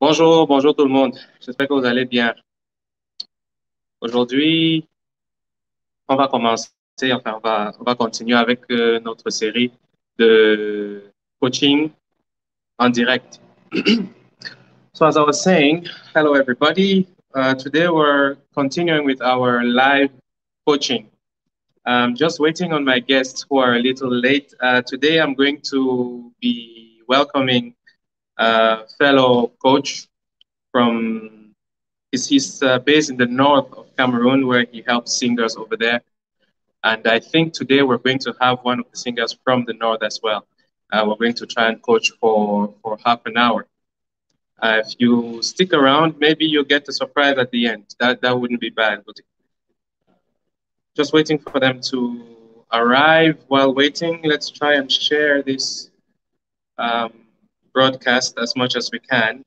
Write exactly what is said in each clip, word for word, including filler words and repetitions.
Bonjour, bonjour tout le monde. J'espère que vous allez bien. Aujourd'hui, on va commencer, enfin, on va, on va continuer avec euh, notre série de coaching en direct. So, as I was saying, hello everybody. Uh, today we're continuing with our live coaching. I'm just waiting on my guests who are a little late. Uh, today I'm going to be welcoming a fellow coach from He's, he's uh, based in the north of Cameroon, where he helps singers over there. And I think today we're going to have one of the singers from the north as well. Uh, we're going to try and coach for, for half an hour. Uh, if you stick around, maybe you'll get a surprise at the end. That, that wouldn't be bad, would it? Just waiting for them to arrive. While waiting, let's try and share this um, broadcast as much as we can.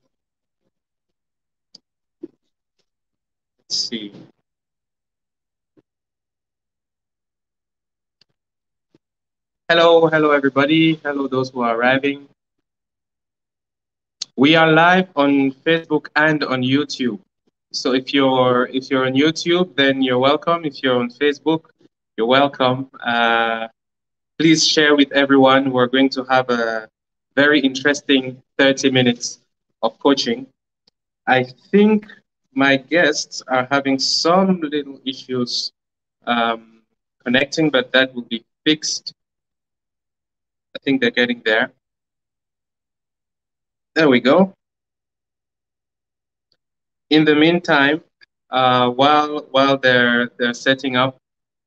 Let's see. Hello, hello, everybody. Hello, those who are arriving. We are live on Facebook and on YouTube. So if you're if you're on YouTube, then you're welcome. If you're on Facebook, you're welcome. Uh, please share with everyone. We're going to have a very interesting thirty minutes of coaching. I think my guests are having some little issues um, connecting, but that will be fixed. I think they're getting there. There we go. In the meantime, uh, while while they're they're setting up,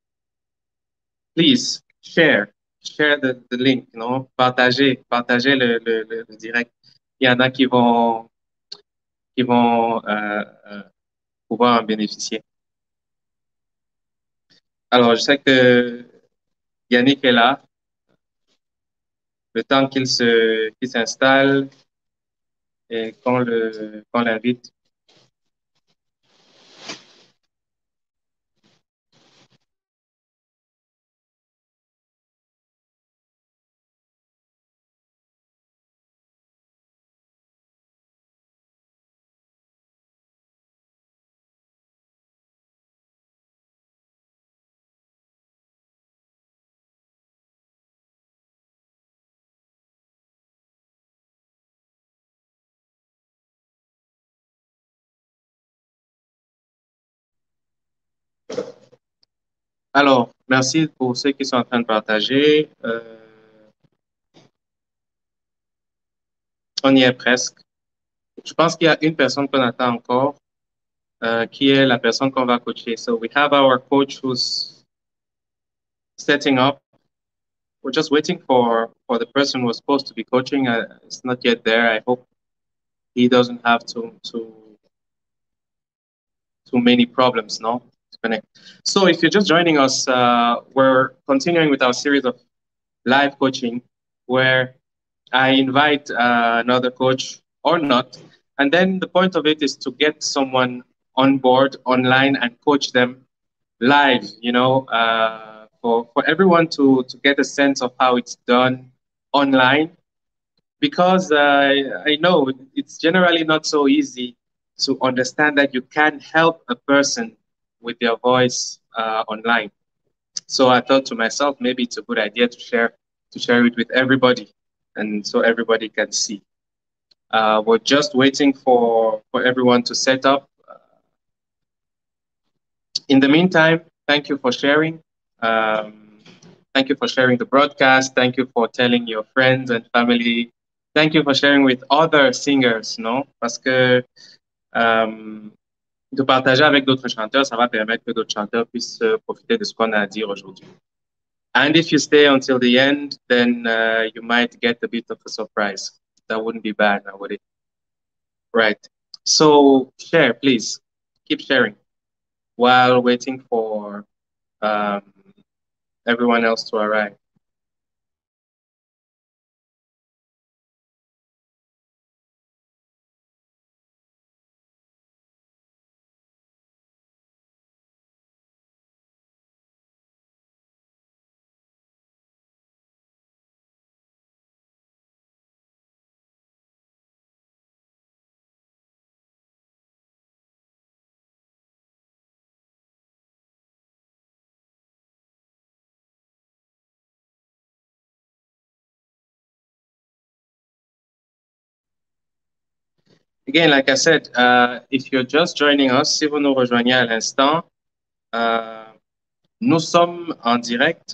please share share the, the link, you know, partagez partagez le, le, le, le direct. Il y en a qui vont qui vont euh, euh, pouvoir en bénéficier. Alors, je sais que Yannick est là. Le temps qu'il se qu'il s'installe et qu'on le qu'on l'invite. Alors, merci pour ceux qui sont en train de partager. Euh, on y est presque. Je pense qu'il y a une personne qu'on attend encore, uh, qui est la personne qu'on va coacher. So we have our coach who's setting up. We're just waiting for, for the person who's supposed to be coaching. Uh, it's not yet there. I hope he doesn't have too, too, too many problems, no? To connect. So if you're just joining us, uh, we're continuing with our series of live coaching where I invite uh, another coach or not. And then the point of it is to get someone on board online and coach them live, you know, uh, for, for everyone to, to get a sense of how it's done online. Because uh, I know it's generally not so easy to understand that you can help a person with their voice uh, online. So I thought to myself, maybe it's a good idea to share to share it with everybody, and so everybody can see. Uh, we're just waiting for for everyone to set up. In the meantime, thank you for sharing. Um, thank you for sharing the broadcast. Thank you for telling your friends and family. Thank you for sharing with other singers, non? Parce que um, de partager avec d'autres chanteurs, ça va permettre que d'autres chanteurs puissent euh, profiter de ce qu'on a à dire aujourd'hui. And if you stay until the end, then uh, you might get a bit of a surprise. That wouldn't be bad, now, would it? Right. So share, please. Keep sharing while waiting for um, everyone else to arrive. again, like I said, uh, if you're just joining us, si vous nous rejoignez à l'instant, euh, nous sommes en direct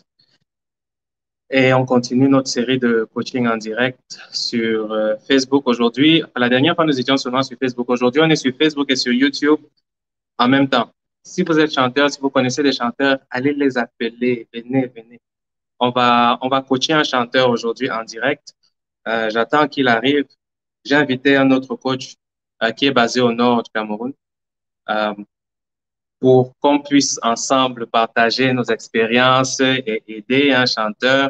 et on continue notre série de coaching en direct sur euh, Facebook aujourd'hui. La dernière fois, nous étions seulement sur Facebook. Aujourd'hui, on est sur Facebook et sur YouTube en même temps. Si vous êtes chanteur, si vous connaissez des chanteurs, allez les appeler. Venez, venez. On va, on va coacher un chanteur aujourd'hui en direct. Euh, j'attends qu'il arrive. J'ai invité un autre coach euh, qui est basé au nord du Cameroun euh, pour qu'on puisse ensemble partager nos expériences et aider un chanteur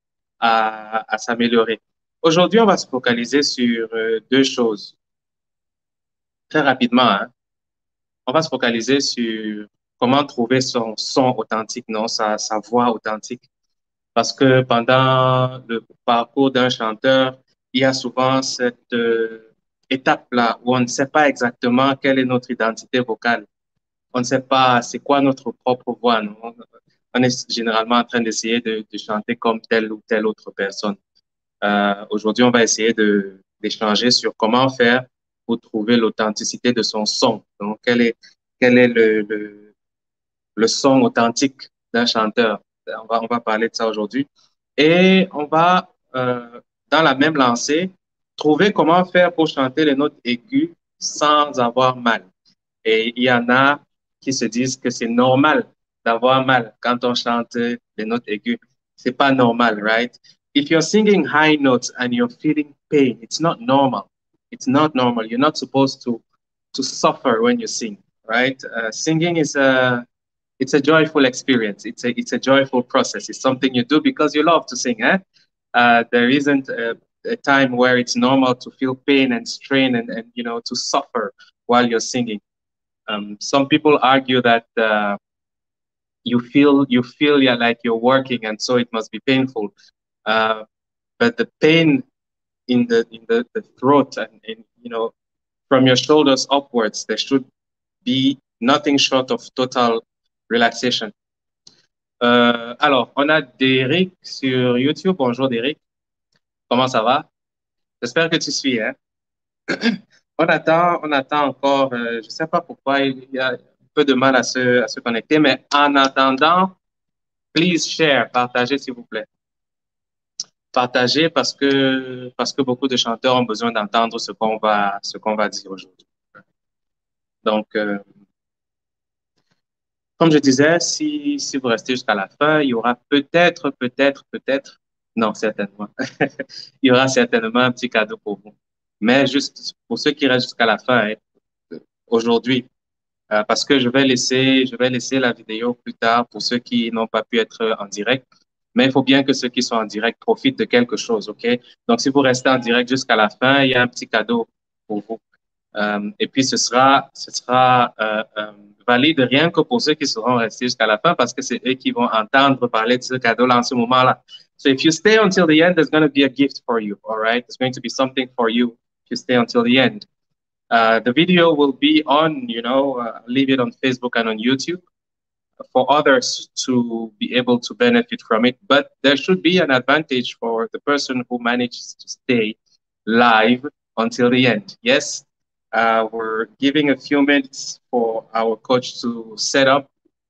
à, à s'améliorer. Aujourd'hui, on va se focaliser sur euh, deux choses. Très rapidement, hein. On va se focaliser sur comment trouver son son authentique, non, sa, sa voix authentique. Parce que pendant le parcours d'un chanteur, il y a souvent cette euh, étape-là où on ne sait pas exactement quelle est notre identité vocale. On ne sait pas c'est quoi notre propre voix. Non? On est généralement en train d'essayer de, de chanter comme telle ou telle autre personne. Euh, aujourd'hui, on va essayer de d'échanger sur comment faire pour trouver l'authenticité de son son. Donc, quel est quel est le, le, le son authentique d'un chanteur? On va, on va parler de ça aujourd'hui. Et on va, euh, dans la même lancée, trouver comment faire pour chanter les notes aiguës sans avoir mal. Et il y en a qui se disent que c'est normal d'avoir mal quand on chante les notes aiguës. C'est pas normal, right? If you're singing high notes and you're feeling pain, it's not normal. It's not normal. You're not supposed to to suffer when you sing, right? Uh, singing is a it's a joyful experience. It's a it's a joyful process. It's something you do because you love to sing. Eh? Uh, there isn't a, a time where it's normal to feel pain and strain and, and you know to suffer while you're singing. Um, some people argue that uh, you feel you feel yeah, like you're working, and so it must be painful. Uh, but the pain in the in the, the throat and, and you know from your shoulders upwards, there should be nothing short of total relaxation. Euh, alors, on a Derek sur YouTube. Bonjour Derek, comment ça va? J'espère que tu suis, hein? On attend, on attend encore, euh, je ne sais pas pourquoi il y a un peu de mal à se, à se connecter, mais en attendant, please share, partagez s'il vous plaît. Partagez parce que, parce que beaucoup de chanteurs ont besoin d'entendre ce qu'on va, ce qu'on va dire aujourd'hui. Donc, euh, comme je disais, si, si vous restez jusqu'à la fin, il y aura peut-être, peut-être, peut-être, non, certainement, il y aura certainement un petit cadeau pour vous. Mais juste pour ceux qui restent jusqu'à la fin, hein, aujourd'hui, euh, parce que je vais laisser, je vais laisser la vidéo plus tard pour ceux qui n'ont pas pu être en direct. Mais il faut bien que ceux qui sont en direct profitent de quelque chose, OK? Donc, si vous restez en direct jusqu'à la fin, il y a un petit cadeau pour vous. Euh, et puis, ce sera, ce sera euh, euh, valide rien que pour ceux qui seront restés jusqu'à la fin parce que c'est eux qui vont entendre parler de ce cadeau-là en ce moment-là. So, if you stay until the end, there's going to be a gift for you, all right? There's going to be something for you if you stay until the end. Uh, the video will be on, you know, uh, leave it on Facebook and on YouTube for others to be able to benefit from it. But there should be an advantage for the person who manages to stay live until the end. Yes, uh, we're giving a few minutes for our coach to set up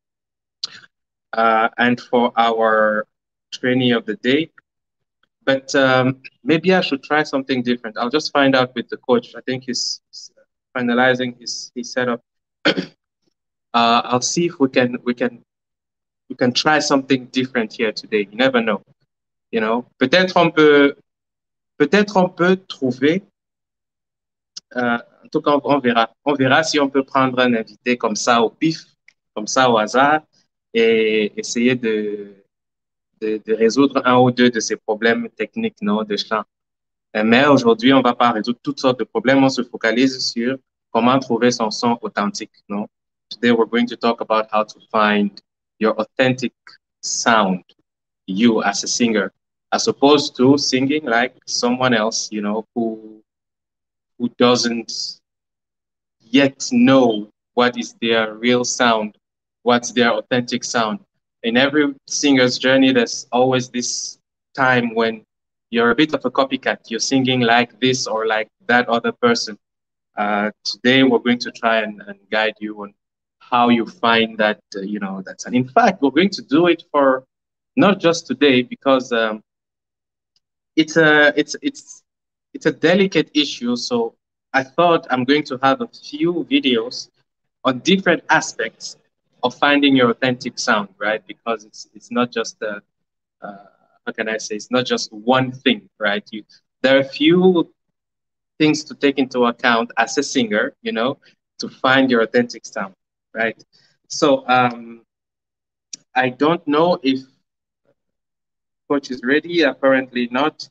uh, and for our trainee of the day. But um, maybe I should try something different. I'll just find out with the coach. I think he's finalizing his, his setup. uh, I'll see if we can we can we can try something different here today. You never know. You know, peut-être on peut peut-être on peut trouver. Euh, en tout cas, on verra. On verra si on peut prendre un invité comme ça au pif, comme ça au hasard, et essayer de de, de résoudre un ou deux de ces problèmes techniques, non, de chant. Mais aujourd'hui, on ne va pas résoudre toutes sortes de problèmes. On se focalise sur comment trouver son son authentique. No? Today, we're going to talk about how to find your authentic sound, you as a singer, as opposed to singing like someone else, you know, who who doesn't yet know what is their real sound, what's their authentic sound. In every singer's journey, there's always this time when you're a bit of a copycat. You're singing like this or like that other person. Uh, today, we're going to try and, and guide you on how you find that, uh, you know, that's, and in fact, we're going to do it for not just today, because um, it's a, it's, it's, it's a delicate issue. So I thought I'm going to have a few videos on different aspects of finding your authentic sound, right? Because it's, it's not just a, uh, how can I say, it's not just one thing, right? You, there are a few things to take into account as a singer, you know, to find your authentic sound, right? So um, I don't know if coach is ready. Apparently not.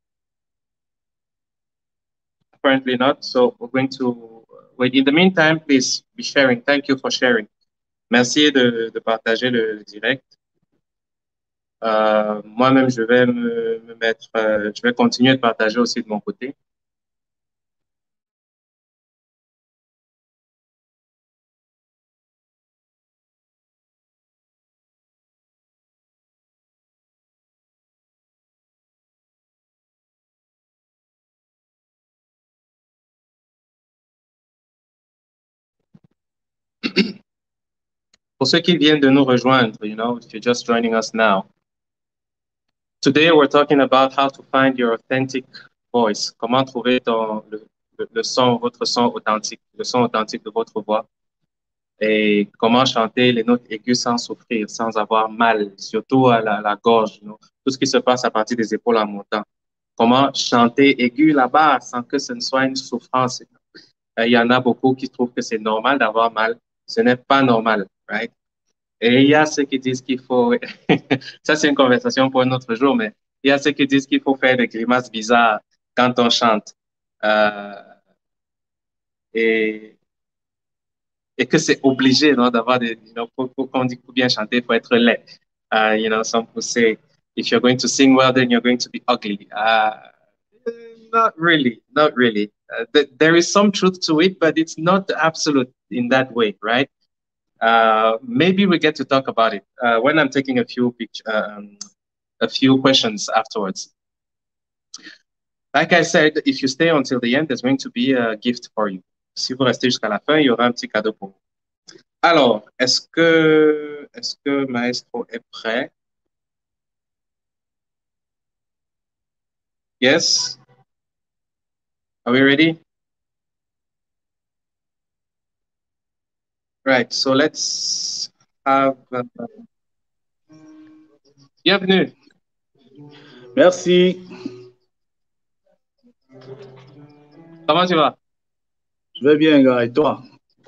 Apparently not. So we're going to wait. In the meantime, please be sharing. Thank you for sharing. Merci de, de partager le, le direct. Euh, Moi-même, je vais me, me mettre, euh, je vais continuer de partager aussi de mon côté. Pour ceux qui viennent de nous rejoindre, you know, if you're just joining us now, today we're talking about how to find your authentic voice. Comment trouver ton, le, le, le son, votre son authentique, le son authentique de votre voix. Et comment chanter les notes aiguës sans souffrir, sans avoir mal, surtout à la, la gorge, you know, tout ce qui se passe à partir des épaules en montant. Comment chanter aigu là-bas sans que ce ne soit une souffrance. Il y en a beaucoup qui trouvent que c'est normal d'avoir mal. Ce n'est pas normal, right? Et il y a ceux qui disent qu'il faut, ça c'est une conversation pour un autre jour, mais il y a ceux qui disent qu'il faut faire des grimaces bizarres quand on chante. Euh, et, et que c'est obligé, non, d'avoir des, you know, pour, pour qu'on dit pour bien chanter, il faut être laid. Uh, you know, some people say, if you're going to sing well, then you're going to be ugly. Uh, not really, not really. Uh, th there is some truth to it, but it's not absolute in that way, right? Uh, maybe we get to talk about it uh, when I'm taking a few picture, um, a few questions afterwards. Like I said, if you stay until the end, there's going to be a gift for you. Si vous restez jusqu'à la fin, il y aura un petit cadeau pour vous. Alors, est-ce que, est-ce que Maestro est prêt? Yes? Are we ready? Right, so let's have... Uh, bienvenue. Merci. Comment tu vas? Je vais bien, gars, et toi?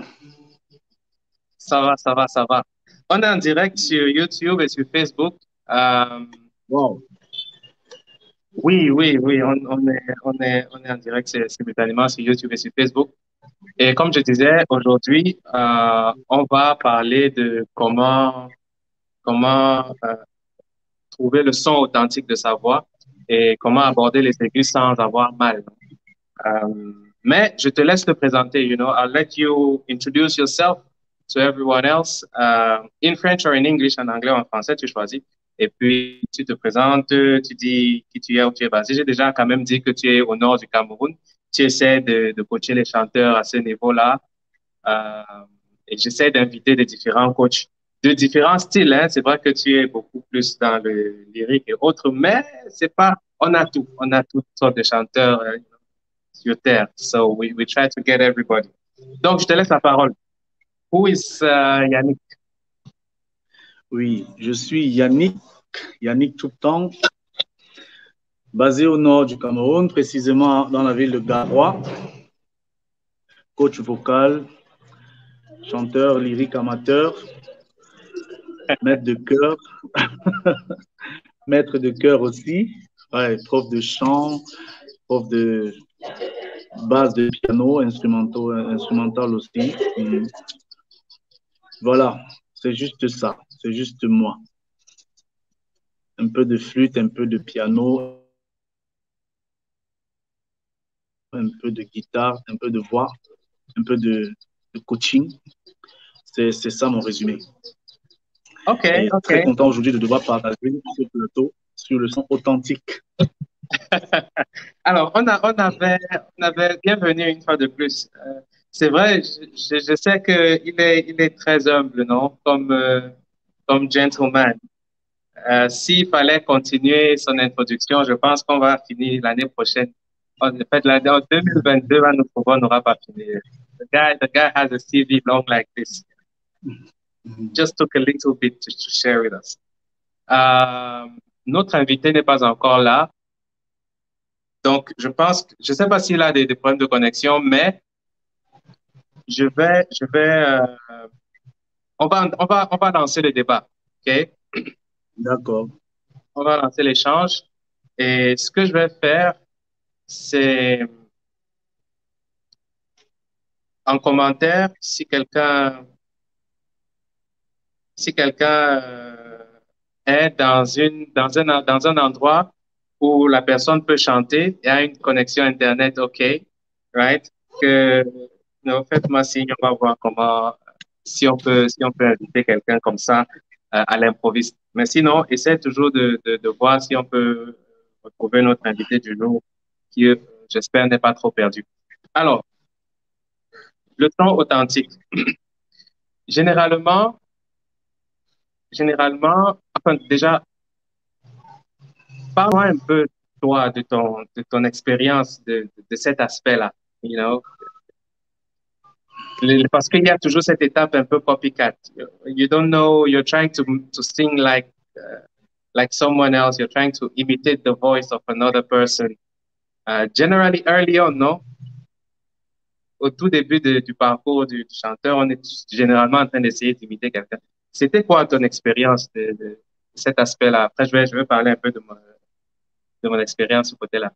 Ça va, ça va, ça va. On est en direct sur YouTube et sur Facebook. Euh, Wow. Oui, oui, oui, on, on est, on est, on est en direct simultanément sur YouTube et sur Facebook. Et comme je disais, aujourd'hui, euh, on va parler de comment, comment euh, trouver le son authentique de sa voix et comment aborder les aigus sans avoir mal. Euh, mais je te laisse te présenter, you know, I'll let you introduce yourself to everyone else, uh, in French or in English, en anglais ou en français, tu choisis. Et puis, tu te présentes, tu dis qui tu es, où tu es basé. J'ai déjà quand même dit que tu es au nord du Cameroun. Tu essaies de, de coacher les chanteurs à ce niveau-là. Euh, et j'essaie d'inviter des différents coachs de différents styles. Hein. C'est vrai que tu es beaucoup plus dans le lyrique et autres, mais c'est pas, on a tout. On a toutes sortes de chanteurs euh, sur Terre. So we, we try to get everybody. Donc, je te laisse la parole. Who is uh, Yannick? Oui, je suis Yannick, Yannick Touptan, basé au nord du Cameroun, précisément dans la ville de Garoua, coach vocal, chanteur lyrique amateur, maître de chœur, maître de chœur aussi, ouais, prof de chant, prof de basse de piano, instrumental, instrumental aussi. Mm. Voilà, c'est juste ça, c'est juste moi. Un peu de flûte, un peu de piano, un peu de guitare, un peu de voix, un peu de, de coaching. C'est ça mon résumé. Ok, Et ok. très content aujourd'hui de devoir partager ce plateau sur le son authentique. Alors, on, a, on, avait, on avait bienvenue une fois de plus. Euh, c'est vrai, je, je, je sais qu'il est, il est très humble, non? Comme, euh, comme gentleman. Euh, s'il fallait continuer son introduction, je pense qu'on va finir l'année prochaine. En fait, l'année en deux mille vingt-deux, on on n'aura pas fini. The guy, the guy has a C V long like this. Just took a little bit to, to share with us. Euh, notre invité n'est pas encore là. Donc, je pense, que- je ne sais pas s'il a des, des problèmes de connexion, mais je vais, je vais, euh, on va, on va, on va lancer le débat. OK? D'accord. On va lancer l'échange. Et ce que je vais faire, c'est en commentaire, si quelqu'un, si quelqu'un euh, est dans une, dans un, dans un endroit où la personne peut chanter et a une connexion Internet, OK, right? Que, non, faites-moi signe, on va voir comment, si on peut, si on peut inviter quelqu'un comme ça euh, à l'improviste. Mais sinon, essaie toujours de, de, de voir si on peut retrouver notre invité du jour, qui, euh, j'espère, n'est pas trop perdu. Alors, le ton authentique. Généralement, généralement, enfin, déjà, parle-moi un peu, toi, de ton, de ton expérience de, de, de cet aspect-là, you know? Le- Parce qu'il y a toujours cette étape un peu copycat. You don't know, you're trying to, to sing like, uh, like someone else, you're trying to imitate the voice of another person. Uh, generally, early on, non? Au tout début de- du parcours du, du chanteur, on est généralement en train d'essayer d'imiter quelqu'un. C'était quoi ton expérience de, de cet aspect-là? Après, je vais, je vais parler un peu de mon, de mon expérience ce côté-là.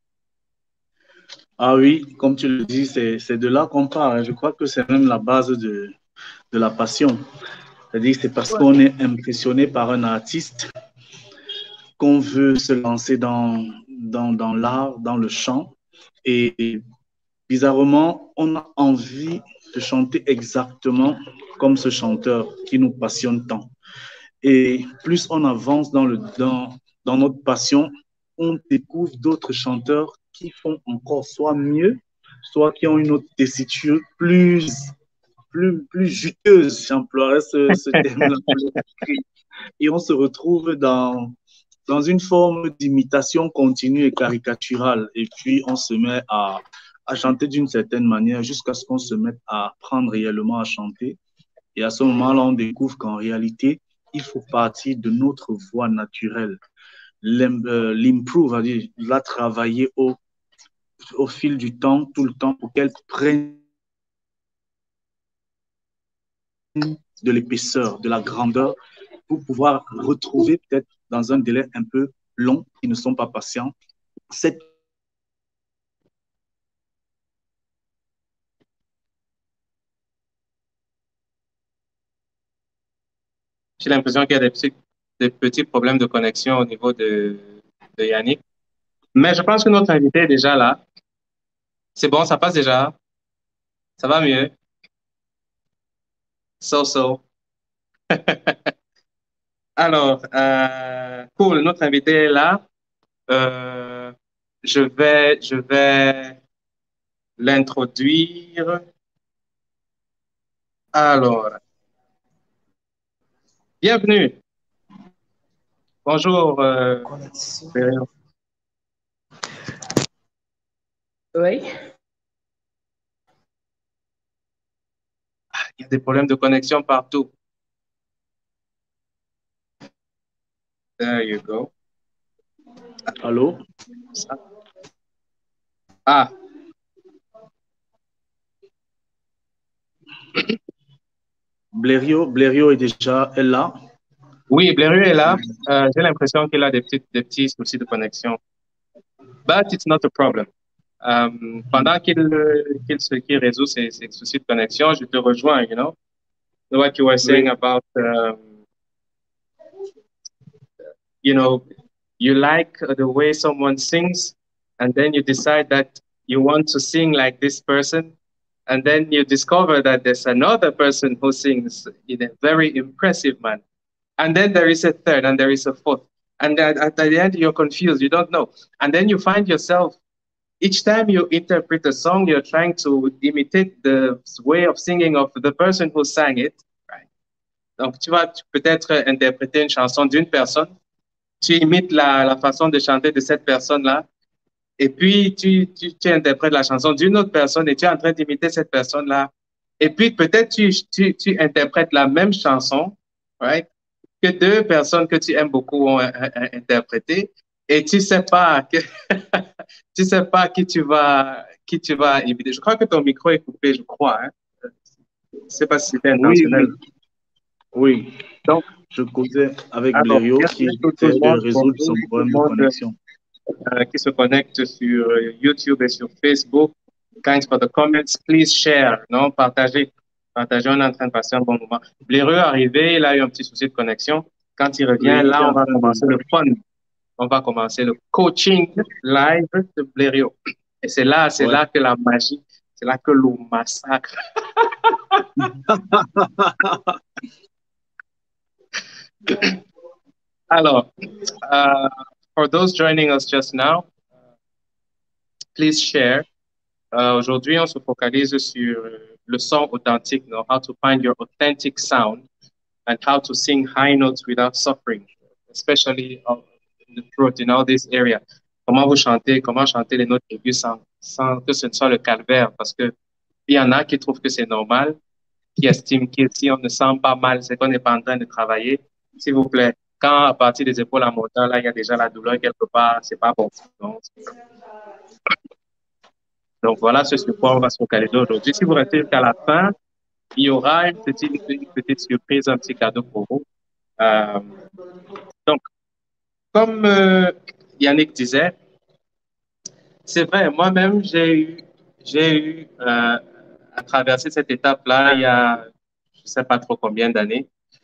Ah oui, comme tu le dis, c'est c'est de là qu'on part. Je crois que c'est même la base de, de la passion. C'est-à-dire que c'est parce Ouais. qu'on est impressionné par un artiste qu'on veut se lancer dans, dans, dans l'art, dans le chant. Et bizarrement, on a envie de chanter exactement comme ce chanteur qui nous passionne tant. Et plus on avance dans, le, dans, dans notre passion, on découvre d'autres chanteurs qui font encore soit mieux, soit qui ont une autre tessiture plus, plus, plus juteuse, j'emploierais ce, ce terme-là. Et on se retrouve dans, dans une forme d'imitation continue et caricaturale. Et puis, on se met à, à chanter d'une certaine manière jusqu'à ce qu'on se mette à apprendre réellement à chanter. Et à ce moment-là, on découvre qu'en réalité, il faut partir de notre voix naturelle. L'improve, dire la travailler au, au fil du temps, tout le temps, pour qu'elle prenne de l'épaisseur, de la grandeur, pour pouvoir retrouver peut-être dans un délai un peu long, qui ne sont pas patients, cette J'ai l'impression qu'il y a des petits, des petits problèmes de connexion au niveau de, de Yannick. Mais je pense que notre invité est déjà là. C'est bon, ça passe déjà. Ça va mieux. So, so. Alors, euh, cool, notre invité est là. Euh, je vais, je vais l'introduire. Alors, bienvenue. Bonjour, euh, Connexion. Béréo. Oui. Il y a des problèmes de connexion partout. There you go. Allô? Ça. Ah, Blériot, Blériot est déjà est là. oui, Blériot est là. Euh, j'ai l'impression qu'il a des petits, des petits soucis de connexion. But it's not a problem. Euh, pendant qu'il qu'il se qu'il résout ses, ses soucis de connexion, je te rejoins, you know, what you were saying Oui, about, um, you know, you like the way someone sings, and then you decide that you want to sing like this person, and then you discover that there's another person who sings in a very impressive manner. And then there is a third, and there is a fourth. And at, at the end, you're confused. You don't know. And then you find yourself, each time you interpret a song, you're trying to imitate the way of singing of the person who sang it. Right? Donc, tu vas peut-être interpréter une chanson d'une personne, tu imites la, la façon de chanter de cette personne-là, et puis tu, tu, tu interprètes la chanson d'une autre personne et tu es en train d'imiter cette personne-là. Et puis peut-être tu, tu, tu interprètes la même chanson, right, que deux personnes que tu aimes beaucoup ont interprété, et tu sais pas que tu sais pas qui tu vas qui tu vas imiter. Je crois que ton micro est coupé, je crois. Hein? Je ne sais pas si c'était intentionnel. Oui, oui. Donc, je causais avec Blériot qui essaie de résoudre son problème de connexion. Uh, qui se connectent sur YouTube et sur Facebook. Thanks for the comments. Please share. Non, partagez. Partagez, on est en train de passer un bon moment. Blériot est arrivé, il a eu un petit souci de connexion. Quand il revient, oui, là, on va commencer le fun. On va commencer le coaching live de Blériot. Et c'est là, c'est ouais. là que la magie, c'est là que le massacre. Alors, uh, for those joining us just now, uh, please share. Uh, Aujourd'hui, on se focalise sur le son authentique, you know, how to find your authentic sound and how to sing high notes without suffering, especially uh, in the throat, in all this area. Comment vous chantez, comment chanter les notes aiguës sans, sans que ce ne soit le calvaire, parce que il y en a qui trouvent que c'est normal, qui estiment que si on ne sent pas mal, c'est qu'on n'est pas en train de travailler. S'il vous plaît, quand à partir des épaules en montant, là, il y a déjà la douleur quelque part, c'est pas bon. Donc, donc voilà ce sur quoi on va se focaliser aujourd'hui. Si vous restez jusqu'à la fin, il y aura une petite, une petite surprise, un petit cadeau pour vous. Euh, donc, comme euh, Yannick disait, c'est vrai, moi-même, j'ai eu, j'ai eu euh, à traverser cette étape-là il y a, je ne sais pas trop combien d'années.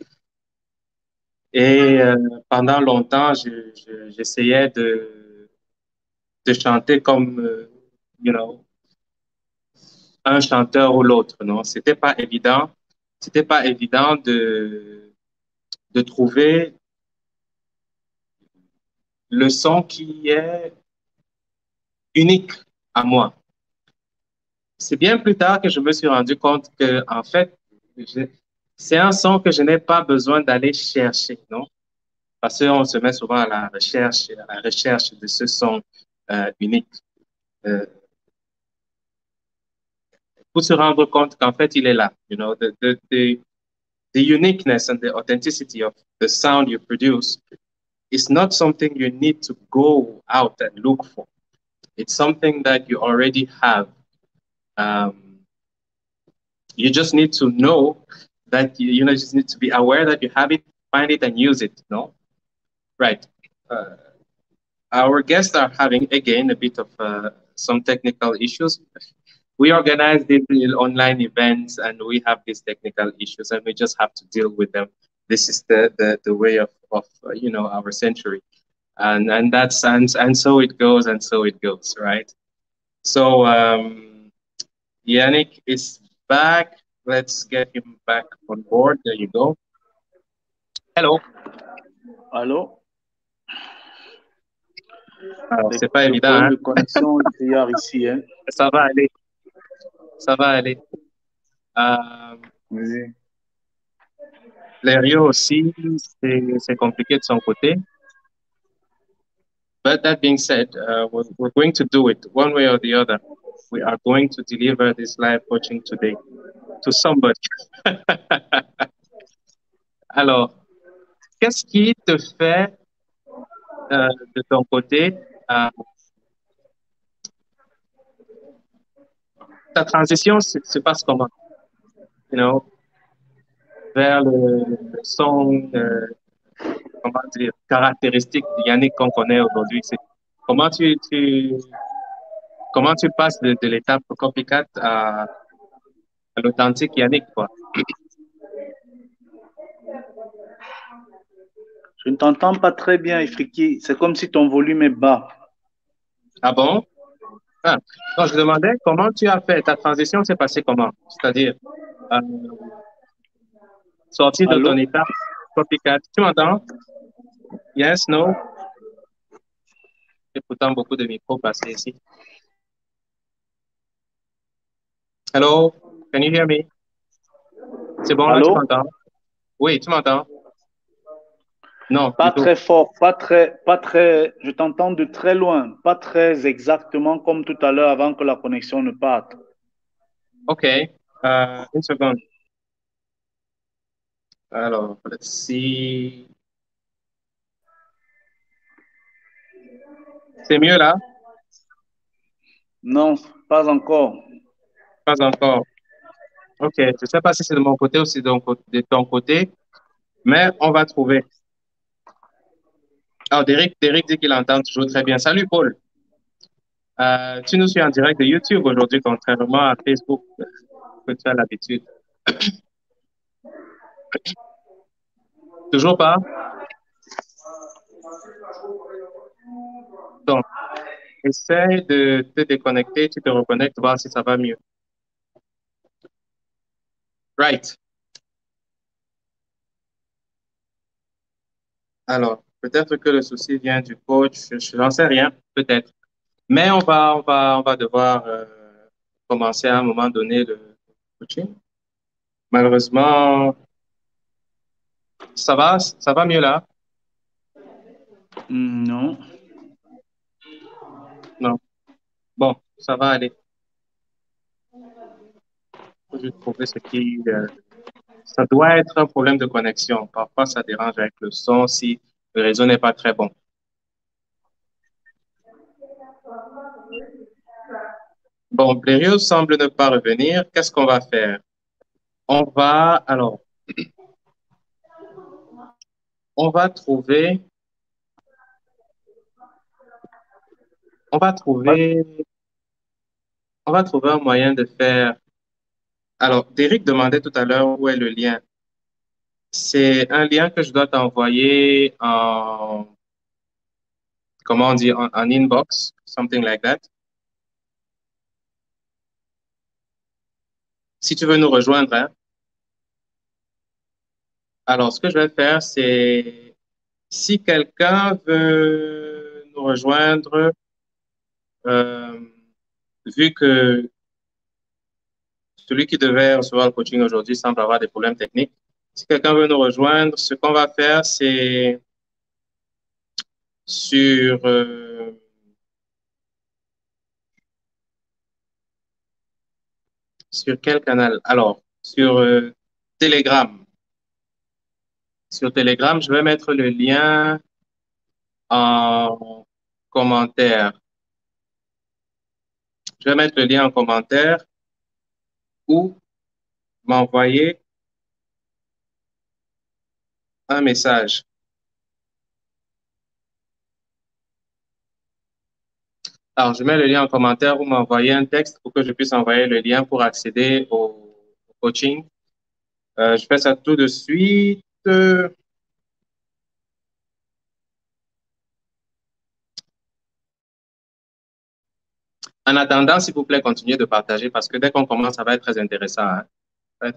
Et euh, pendant longtemps, je, je, j'essayais de, de chanter comme, euh, you know, un chanteur ou l'autre, non? C'était pas évident. C'était pas évident de, de trouver le son qui est unique à moi. C'est bien plus tard que je me suis rendu compte que, en fait, c'est un son que je n'ai pas besoin d'aller chercher, non? Parce qu'on se met souvent à la recherche, à la recherche de ce son euh, unique. Euh, pour se rendre compte qu'en fait, il est là. You know, the, the, the, the uniqueness and the authenticity of the sound you produce is not something you need to go out and look for. It's something that you already have. Um, you just need to know that you, you know, just need to be aware that you have it, find it, and use it. No, right. Uh, our guests are having again a bit of uh, some technical issues. We organize these online events, and we have these technical issues, and we just have to deal with them. This is the the, the way of of uh, you know, our century, and and that's and and so it goes, and so it goes, right? So um, Yannick is back. Let's get him back on board. There you go. Hello. Allô. Alors, c'est pas évident. Hein? De connexion ici, hein? Ça va aller. Ça va aller. Euh, oui. Blériot aussi, c'est compliqué de son côté. But that being said, uh, we're, we're going to do it one way or the other. We are going to deliver this live coaching today to somebody. Alors, qu'est-ce qui te fait euh, de ton côté euh, ta transition se, se passe comment? You know, vers le, le son, euh, comment dire, caractéristique de Yannick qu'on connaît aujourd'hui. Comment tu, tu, comment tu passes de, de l'étape copycat à, à l'authentique Yannick, quoi? Je ne t'entends pas très bien, Ifriki. C'est comme si ton volume est bas. Ah bon? Ah. Donc, je demandais comment tu as fait. Ta transition s'est passée comment? C'est-à-dire, euh, sortir de ton étape copycat. Tu m'entends? Yes, no. J'ai pourtant beaucoup de micros passés ici. Hello, can you hear me? C'est bon, là, tu Allô? m'entends? Oui, tu m'entends? Non, Pas du tout. très fort, pas très, pas très, je t'entends de très loin, pas très exactement comme tout à l'heure avant que la connexion ne parte. OK. Euh, une seconde. Alors, let's see. C'est mieux là? Non, pas encore. Pas encore. OK. Je ne sais pas si c'est de mon côté ou si c'est de ton cô- de ton côté, mais on va trouver. Alors, Derek, Derek dit qu'il entend toujours très bien. Salut, Paul. Euh, tu nous suis en direct de YouTube aujourd'hui, contrairement à Facebook que tu as l'habitude. Toujours pas? Donc, essaie de te déconnecter, tu te reconnectes, voir si ça va mieux. Right. Alors, peut-être que le souci vient du coach, je n'en sais rien, peut-être. Mais on va, on va, on va devoir euh, commencer à un moment donné le coaching. Malheureusement, ça va, ça va mieux là? Hmm, non. Non. Bon, ça va aller. Faut juste trouver ce qui, euh, ça doit être un problème de connexion. Parfois, ça dérange avec le son si le réseau n'est pas très bon. Bon, Blériot semble ne pas revenir. Qu'est-ce qu'on va faire? On va, alors, on va trouver, on va trouver, on va trouver un moyen de faire. Alors, Derek demandait tout à l'heure où est le lien. C'est un lien que je dois t'envoyer en, comment on dit, en, en inbox, something like that. Si tu veux nous rejoindre, hein. Alors, ce que je vais faire, c'est si quelqu'un veut nous rejoindre, euh, vu que celui qui devait recevoir le coaching aujourd'hui semble avoir des problèmes techniques, si quelqu'un veut nous rejoindre, ce qu'on va faire, c'est sur, euh, sur quel canal? Alors, sur euh, Telegram. Sur Telegram, je vais mettre le lien en commentaire. Je vais mettre le lien en commentaire ou m'envoyer un message. Alors, je mets le lien en commentaire ou m'envoyer un texte pour que je puisse envoyer le lien pour accéder au, au coaching. Euh, je fais ça tout de suite. En attendant, s'il vous plaît, continuez de partager parce que dès qu'on commence, ça va être très intéressant, hein. Ouais.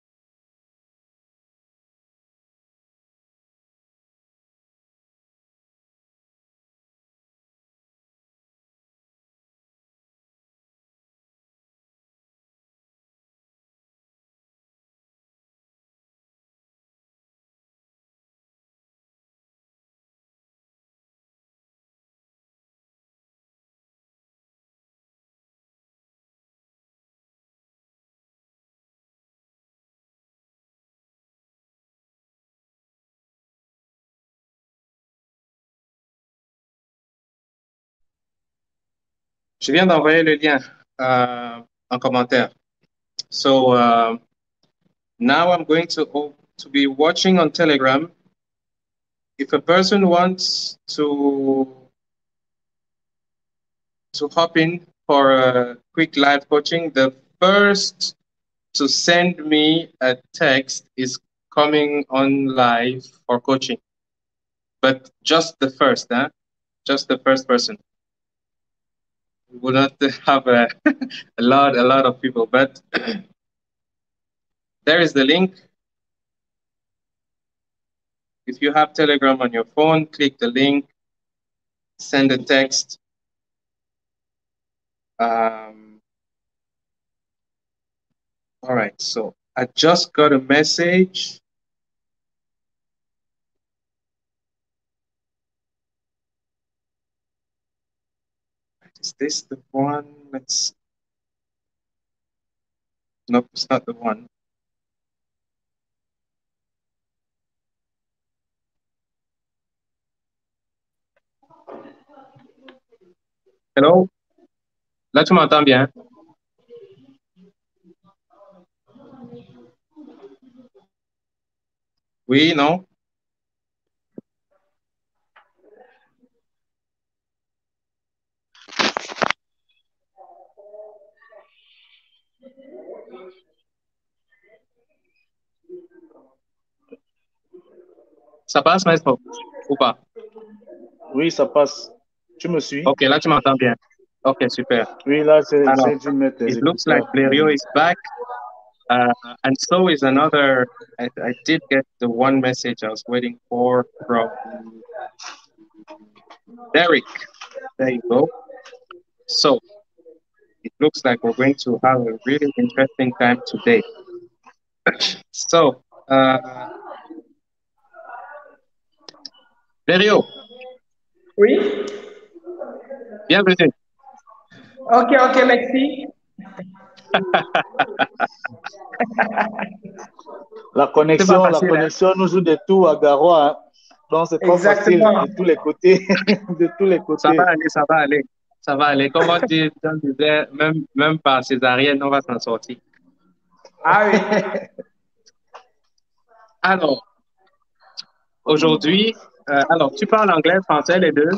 Je viens d'envoyer le lien euh, en commentaire. So uh, now I'm going to, to be watching on Telegram. If a person wants to, to hop in for a quick live coaching, the first to send me a text is coming on live for coaching. But just the first, huh? Just the first person. We will not have a, a lot, a lot of people, but there is the link. If you have Telegram on your phone, click the link, send a text. Um, all right, so I just got a message. Is this the one? Let's. Nope, it's not the one. Hello? Là, tu m'entends bien? Oui, non? Ça passe, maestro? Ou pas? Oui, ça passe. Tu me suis? Ok, là, tu m'entends bien. Ok, super. Oui, là, c'est Alors, dû mettre les it looks like écouteurs. Blériot is back. Uh, and so is another, I, I did get the one message I was waiting for from Derek. There you go. So, it looks like we're going to have a really interesting time today. So, uh, Blériot. Oui. Bienvenue. Ok, ok, merci. La connexion, la connexion hein? nous joue des tours à Garoua. Hein? Donc, c'est pas facile de tous les côtés. de tous les côtés. Ça va aller, ça va aller. Ça va aller. Comme on dit, on disait, même, même par césarienne, on va s'en sortir. Ah oui. Alors, aujourd'hui, euh, alors, tu parles anglais, français, les deux?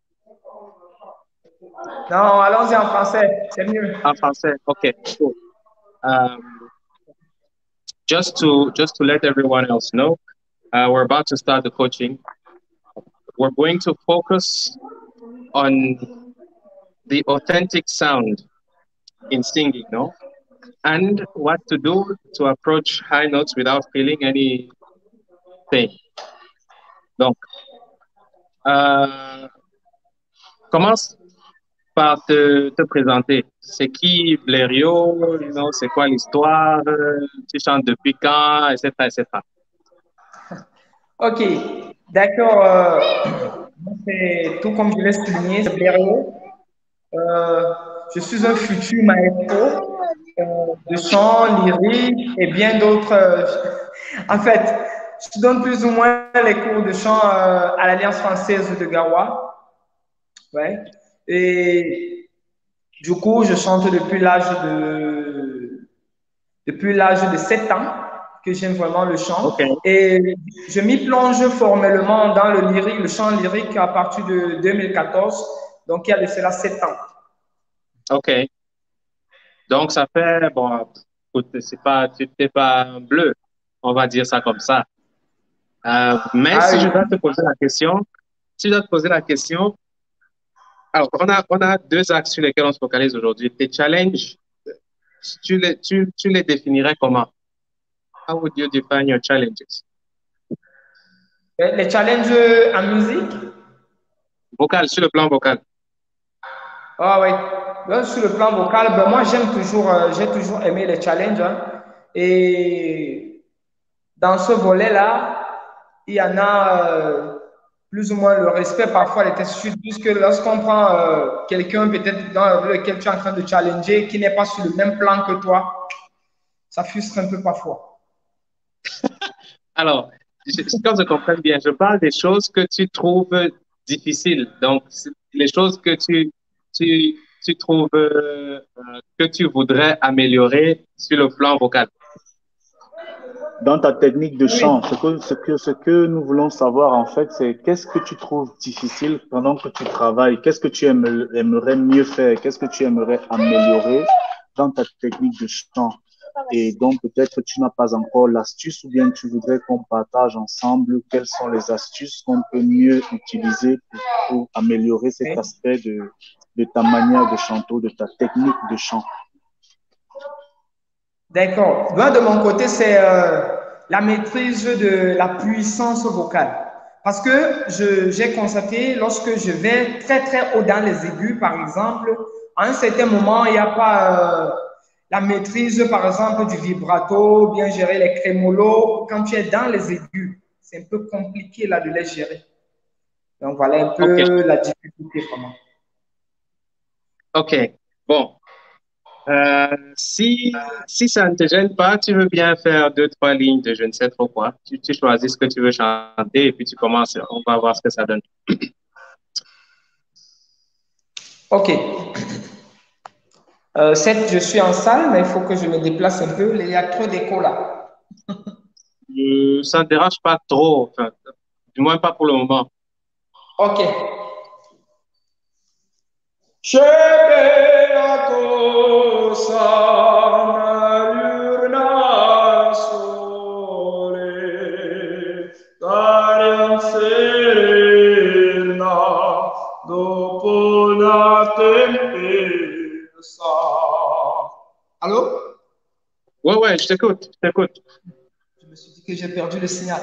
Non, allons-y en français, c'est mieux. En français, OK, cool. Um, just to just to let everyone else know, uh, we're about to start the coaching. We're going to focus on the authentic sound in singing, no? And what to do to approach high notes without feeling any pain. Donc, euh, commence par te, te présenter. C'est qui Blériot? You know, c'est quoi l'histoire? Tu chantes depuis quand? Etc. etc. Ok, d'accord. Euh, c'est tout comme je l'ai souligné, c'est Blériot. Euh, je suis un futur maestro euh, de chant, lyrique et bien d'autres. Euh, en fait, je donne plus ou moins les cours de chant euh, à l'Alliance française de Garoua. Ouais. Et du coup, je chante depuis l'âge de depuis l'âge de sept ans que j'aime vraiment le chant. Okay. Et je m'y plonge formellement dans le lyrique, le chant lyrique à partir de deux mille quatorze. Donc, il y a de cela sept ans. OK. Donc, ça fait, bon, c'est pas, tu n'es pas un bleu, on va dire ça comme ça. Euh, mais ah, si oui. je dois te poser la question, si je dois te poser la question, alors, on a, on a deux axes sur lesquels on se focalise aujourd'hui. Tes challenges, tu les, tu, tu les définirais comment? How would you define your challenges? Les challenges en musique? Vocal, sur le plan vocal. Ah oui. Donc, sur le plan vocal, ben, moi, j'aime toujours, euh, j'ai toujours aimé les challenges. Hein. Et dans ce volet-là, il y en a euh, plus ou moins le respect parfois des tests, puisque lorsqu'on prend euh, quelqu'un peut-être dans lequel tu es en train de challenger, qui n'est pas sur le même plan que toi, ça frustre un peu parfois. Alors, je, quand je comprends bien, je parle des choses que tu trouves difficiles. Donc, les choses que tu, tu, tu trouves euh, que tu voudrais améliorer sur le plan vocal. Dans ta technique de chant, ce que, ce que, ce que nous voulons savoir en fait, c'est qu'est-ce que tu trouves difficile pendant que tu travailles? Qu'est-ce que tu aimerais mieux faire? Qu'est-ce que tu aimerais améliorer dans ta technique de chant? Et donc, peut-être tu n'as pas encore l'astuce ou bien tu voudrais qu'on partage ensemble quelles sont les astuces qu'on peut mieux utiliser pour, pour améliorer cet aspect de, de ta manière de chanter, de ta technique de chant. D'accord. Moi, de mon côté, c'est euh, la maîtrise de la puissance vocale. Parce que j'ai constaté, lorsque je vais très, très haut dans les aigus, par exemple, à un certain moment, il n'y a pas euh, la maîtrise, par exemple, du vibrato, bien gérer les crémolos. Quand tu es dans les aigus, c'est un peu compliqué là de les gérer. Donc, voilà un peu okay. la difficulté vraiment. OK. Bon. Euh, si, si ça ne te gêne pas, tu veux bien faire deux, trois lignes de je ne sais trop quoi. Tu, tu choisis ce que tu veux chanter et puis tu commences. On va voir ce que ça donne. OK. Euh, certes, je suis en salle, mais il faut que je me déplace un peu. Il y a trop d'écho là. Euh, ça ne dérange pas trop, enfin, du moins pas pour le moment. OK. Allô? Ouais, ouais, je t'écoute, je t'écoute. Je me suis dit que j'ai perdu le signal.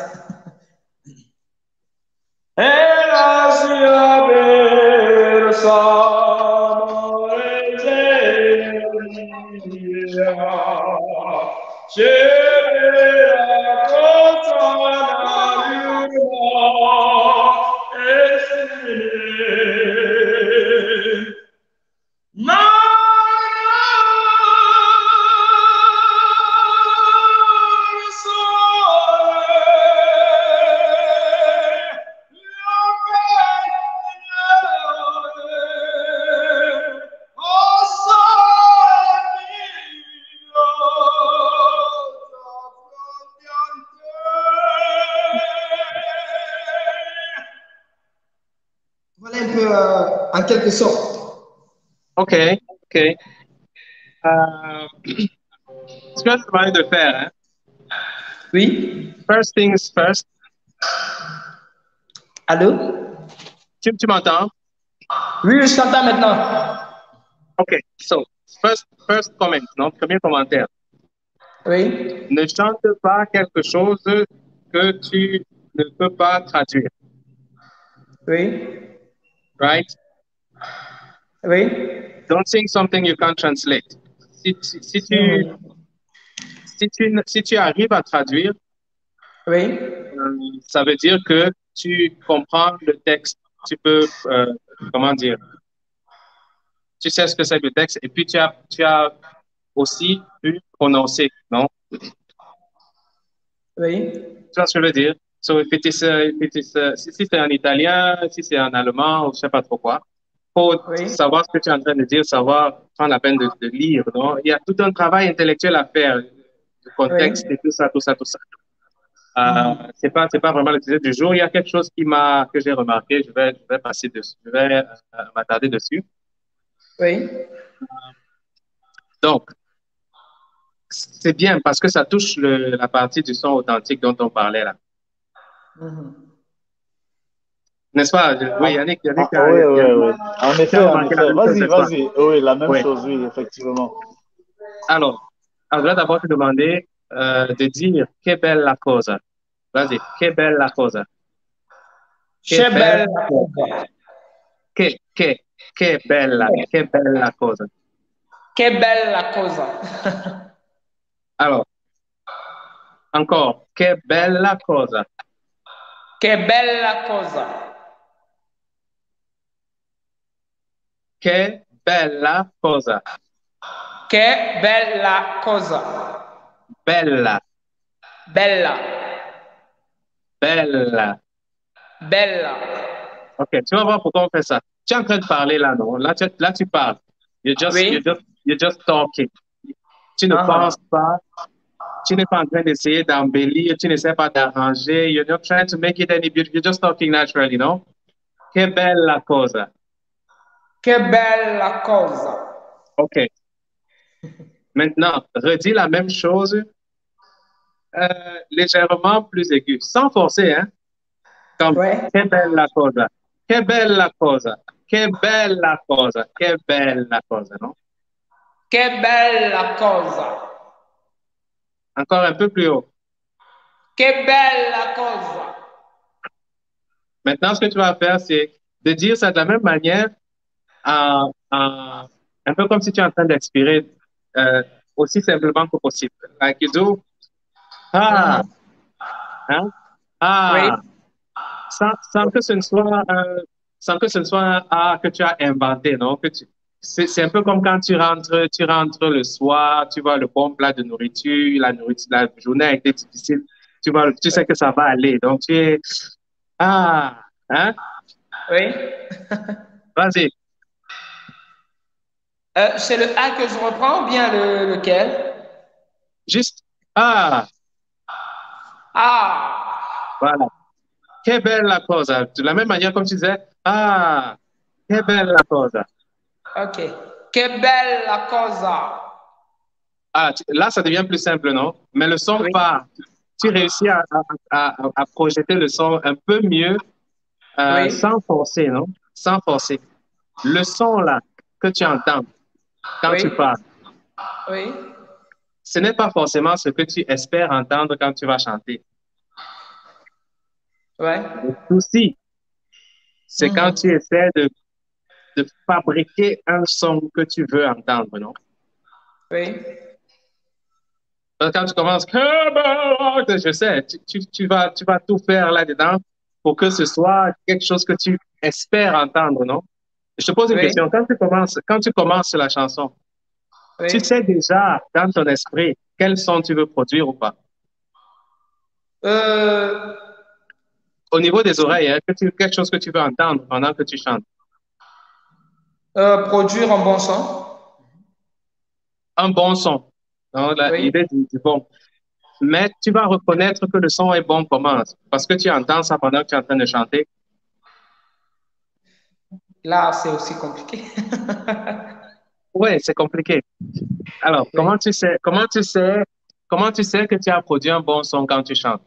Voilà un peu euh, en quelque sorte. OK, OK. Euh, ce que je te demandais de faire, hein? Oui. First things first. Allô? Tu, tu m'entends? Oui, je t'entends maintenant. OK, so, first, first comment, non? Premier commentaire. Oui. Ne chante pas quelque chose que tu ne peux pas traduire. Oui. Right? Oui. Don't sing something you can't translate. Si, si, si tu, Mhm. si, tu, si tu arrives à traduire, Oui. euh, ça veut dire que tu comprends le texte. Tu peux, euh, comment dire, tu sais ce que c'est le texte et puis tu as, tu as aussi pu prononcer, non? Oui. Tu vois ce que je veux dire? So, if it is, uh, if it is, uh, si, si c'est en italien, si c'est en allemand, ou je sais pas trop quoi, faut Oui. savoir ce que tu es en train de dire, savoir prendre la peine de, de lire, non? Il y a tout un travail intellectuel à faire, le contexte Oui. et tout ça, tout ça, tout ça. Euh, Mhm. c'est pas, c'est pas vraiment le sujet du jour. Il y a quelque chose qui m'a, que j'ai remarqué. Je vais, je vais passer dessus. Je vais euh, m'attarder dessus. Oui. Donc, c'est bien parce que ça touche le, la partie du son authentique dont on parlait là. Mhm. N'est-ce pas? Je- oui, Yannick, Yannick, Ah, oui, a, oui, oui. En tu as effet, en remarqué la effet. même chose, Vas-y, n'est-ce pas? vas-y. Oui, la même Oui. chose, oui, effectivement. Alors, alors, je vais d'abord te demander euh, de dire que bella cosa. Vas-y, que bella cosa. Que Che bella bella cosa. cosa. Que, que, que bella, que bella cosa. Che bella cosa. Alors, encore, que bella cosa. Che bella cosa. Que bella cosa. Che bella cosa. Bella, Bella. bella. Bella. OK, tu vas voir pourquoi on fait ça. Tu es en train de parler là, non? Là, tu, là, tu parles. You're just, you're Oui. just, you're just talking. Tu ne penses Uh-huh. pas. Tu n'es pas en train d'essayer d'embellir. Tu n'essaies pas d'arranger. You're not trying to make it any beautiful. You're just talking naturally, no? Que bella cosa. Che bella cosa. OK. Maintenant, redis la même chose euh, légèrement plus aiguë, sans forcer, hein? Comme, Ouais. que bella cosa. Que bella cosa. Que bella cosa. Que bella cosa, non? Che bella cosa. Encore un peu plus haut. Que bella cosa. Maintenant, ce que tu vas faire, c'est de dire ça de la même manière, en- en- un peu comme si tu es en train d'expirer euh, aussi simplement que possible. Like you do, ah, Mhm. hein, Oui, ah, sans, sans que ce ne soit, euh, sans que ce ne soit un ah que tu as inventé, non? Que tu, c'est, c'est un peu comme quand tu rentres, tu rentres le soir, tu vois le bon plat de nourriture, la nourriture, la journée a été difficile, tu vois, tu sais que ça va aller. Donc, tu es, ah, hein, oui. vas-y, Euh, c'est le A que je reprends ou bien le, lequel? juste, ah, Ah, voilà. Que bella cosa. De la même manière comme tu disais, ah, que bella cosa. ok. Que bella cosa. Ah, tu- là, ça devient plus simple, non? Mais le son Oui, part. Tu réussis à, à, à, à projeter le son un peu mieux euh, oui, sans forcer, non? Sans forcer. Le son, là, que tu entends quand tu oui, parles, oui. ce n'est pas forcément ce que tu espères entendre quand tu vas chanter. Ouais. Le souci, c'est quand Mhm. tu essaies de, de fabriquer un son que tu veux entendre, non? Oui. Parce que quand tu commences, je sais, tu, tu, tu vas, tu vas tout faire là-dedans pour que ce soit quelque chose que tu espères entendre, non? Je te pose une Oui. question. Quand tu commences, quand tu commences la chanson, tu Oui. sais déjà dans ton esprit quel son tu veux produire ou pas? Euh, Au niveau des oreilles, hein, que tu, quelque chose que tu veux entendre pendant que tu chantes. euh, produire un bon son. Un bon son. Non, la- Oui. l'idée du, du bon. Mais tu vas reconnaître que le son est bon comment? Parce que tu entends ça pendant que tu es en train de chanter. Là, c'est aussi compliqué. Oui, c'est compliqué. Alors, Oui. comment tu sais, comment tu sais, comment tu sais que tu as produit un bon son quand tu chantes?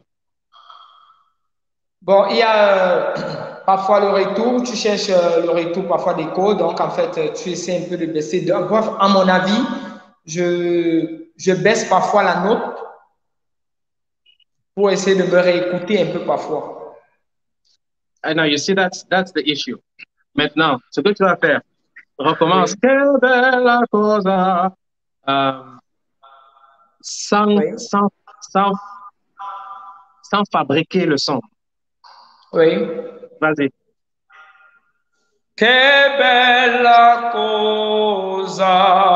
Bon, il y a euh, parfois le retour, tu cherches euh, le retour parfois d'écho, donc en fait, euh, tu essaies un peu de baisser. De, bref, à mon avis, je, je baisse parfois la note pour essayer de me réécouter un peu parfois. I know, you see, that's, that's the issue. Maintenant, ce que tu vas faire, recommence. Oui, Que bella cosa. Euh, sans, oui, sans, sans, sans fabriquer le son. oui. Vas-y. Che bella cosa.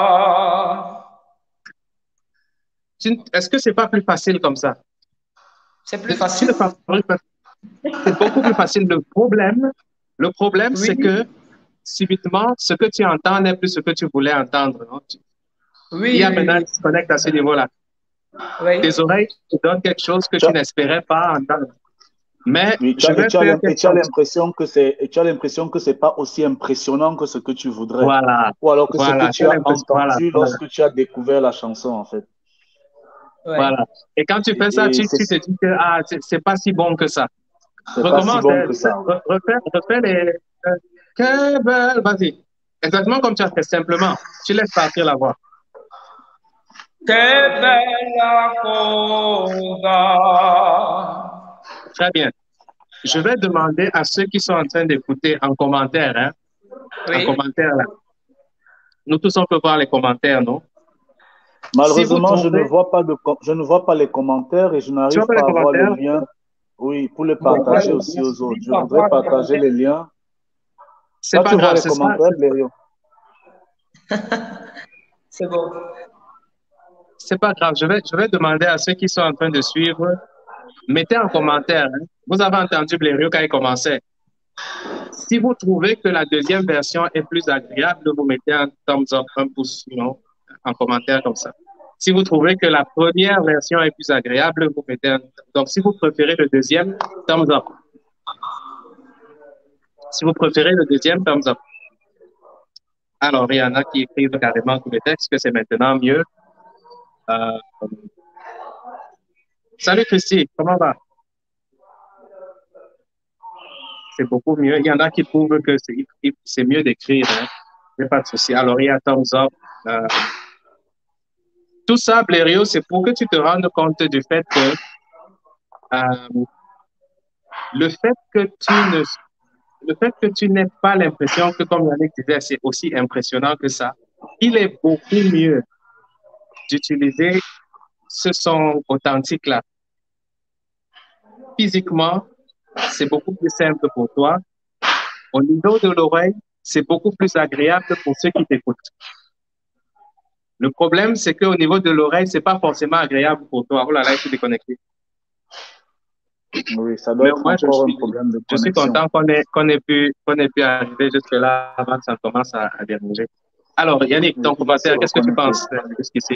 Tu- Est-ce que c'est pas plus facile comme ça? C'est plus De- Tu ne facile? fabriques pas. C'est beaucoup plus facile. Le problème, le problème, Oui, c'est que subitement, ce que tu entends n'est plus ce que tu voulais entendre, non? Tu- Il y oui, a oui, maintenant oui. un disconnect à ce niveau-là. Tes Oui. oreilles te donnent quelque chose que Tu tu as- n'espérais pas entendre. Mais oui, tu je as- et vais tu as faire l'im- et quelque tu as chose. l'impression que c'est, et tu as l'impression que c'est pas aussi impressionnant que ce que tu voudrais. Voilà, Ou alors que ce que voilà, tu tu as as l'impression, voilà, entendu voilà, lorsque tu as découvert la chanson, en fait. Ouais. voilà. Et quand tu Et, fais ça, et tu, c'est, tu te dis que ah, c'est c'est pas si bon que ça. c'est pas si Recommence, bon hein, que ça. re- refais, refais les. euh, que belle, vas-y. Exactement comme tu as fait, simplement. Tu laisses partir la voix. Che bella cosa. Très bien. Je vais demander à ceux qui sont en train d'écouter en commentaire, hein, en Oui. commentaire là. Nous tous, on peut voir les commentaires, non? Si vous Malheureusement, je ne trouvez, vois pas de, com- je ne vois pas les commentaires et je tu vois n'arrive pas les pas à voir les commentaires? liens. Oui, pour les Bon, moi, partager je aussi aux autres. n'arrive Je pas à voudrais voir les partager commentaires. les liens. C'est Toi, pas tu vois grave, les c'est ça. commentaires, Blériot? C'est bon. C'est pas grave. Je vais, je vais demander à ceux qui sont en train de suivre, mettez en commentaire, hein. Vous avez entendu Blériot quand il commençait. Si vous trouvez que la deuxième version est plus agréable, vous mettez un thumbs up, un pouce, non, en commentaire comme ça. Si vous trouvez que la première version est plus agréable, vous mettez un. Donc, si vous préférez le deuxième, thumbs up. Si vous préférez le deuxième, thumbs up. Alors, il y en a qui écrivent carrément tout le texte que c'est maintenant mieux. Euh, Salut Christy, comment va? C'est beaucoup mieux. Il y en a qui trouvent que c'est c'est mieux d'écrire, hein. Il n'y a pas de souci. Alors, il y a thumbs up. Euh, tout ça, Blériot, c'est pour que tu te rendes compte du fait que Euh, le fait que tu ne, le fait que tu n'aies pas l'impression que, comme Yannick disait, c'est aussi impressionnant que ça, il est beaucoup mieux d'utiliser ce son authentique-là. Physiquement, c'est beaucoup plus simple pour toi. Au niveau de l'oreille, c'est beaucoup plus agréable pour ceux qui t'écoutent. Le problème, c'est qu'au niveau de l'oreille, c'est pas forcément agréable pour toi. Oh là là, il faut déconnecter. Oui, ça doit Mais être moi, je encore un suis, problème de je suis connexion. content qu'on ait, qu'on ait pu, qu'on ait pu arriver jusque-là avant que ça commence à, à déranger. Alors, Yannick, Oui, ton il va se commentaire, qu'est-ce que tu reconnecter. penses de ce qui s'est?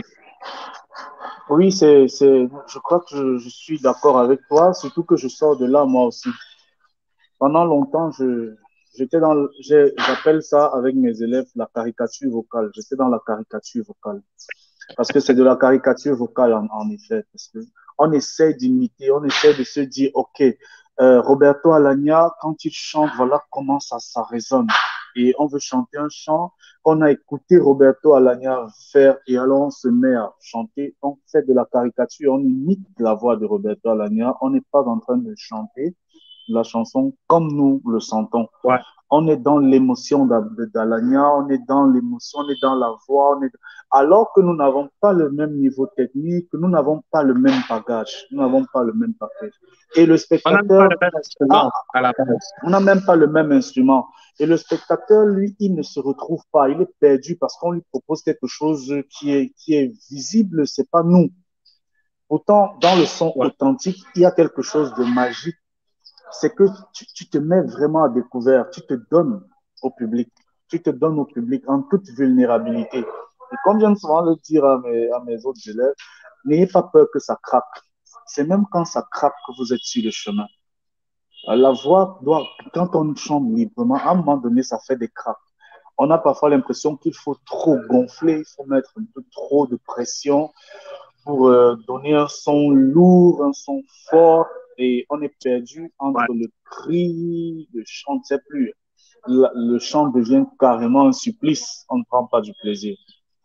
Oui, c'est, c'est, je crois que je, je suis d'accord avec toi, surtout que je sors de là, moi aussi. Pendant longtemps, je, j'étais dans, le- j'ai- j'appelle ça avec mes élèves la caricature vocale. J'étais dans la caricature vocale. Parce que c'est de la caricature vocale, en, en effet. Parce que on essaie d'imiter, on essaie de se dire, OK, euh, Roberto Alagna, quand il chante, voilà comment ça, ça résonne. Et on veut chanter un chant qu'on a écouté Roberto Alagna faire, et alors on se met à chanter. On fait de la caricature, on imite la voix de Roberto Alagna. On n'est pas en train de chanter la chanson comme nous le sentons. Ouais. On est dans l'émotion d'Alagna, on est dans l'émotion, on est dans la voix, on est... alors que nous n'avons pas le même niveau technique, nous n'avons pas le même bagage, nous n'avons pas le même paquet. Et le On n'a pas spectateur, le même ah, instrument à la base. on n'a même pas le même instrument. Et le spectateur, lui, il ne se retrouve pas, il est perdu parce qu'on lui propose quelque chose qui est, qui est visible, c'est pas nous. Pourtant, dans le son Ouais. authentique, il y a quelque chose de magique. C'est que tu, tu te mets vraiment à découvert, tu te donnes au public, tu te donnes au public en toute vulnérabilité. Et comme j'aime souvent le dire à mes, à mes autres élèves, n'ayez pas peur que ça craque. C'est même quand ça craque que vous êtes sur le chemin. La voix doit, quand on chante librement, à un moment donné, ça fait des craques. On a parfois l'impression qu'il faut trop gonfler, il faut mettre un peu trop de pression pour euh, donner un son lourd, un son fort, et on est perdu entre Ouais. le cri, le chant, on ne sait plus. Le, le chant devient carrément un supplice, on ne prend pas du plaisir.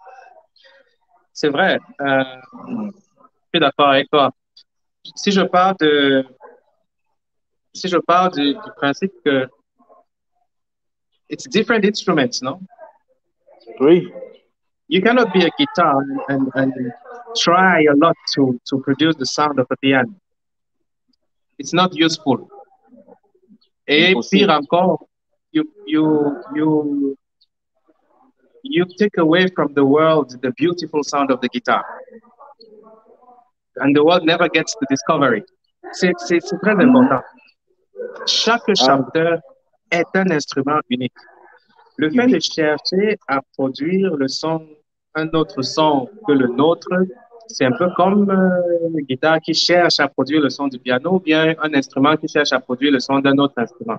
C'est vrai. Euh, Mm. je suis d'accord avec toi. Si je pars de, si je pars du, du principe que it's different instruments, no? Oui. You cannot be a guitar and, and, and try a lot to, to produce the sound of a piano. It's not useful. Et pire Impossible. encore, you, you, you, you take away from the world the beautiful sound of the guitar. And the world never gets to discover it. C'est, c'est, c'est très important. Chaque Ah, chanteur est un instrument unique. Le fait de unique. chercher à produire le son, un autre son que le nôtre, c'est un peu comme euh, une guitare qui cherche à produire le son du piano ou bien un instrument qui cherche à produire le son d'un autre instrument.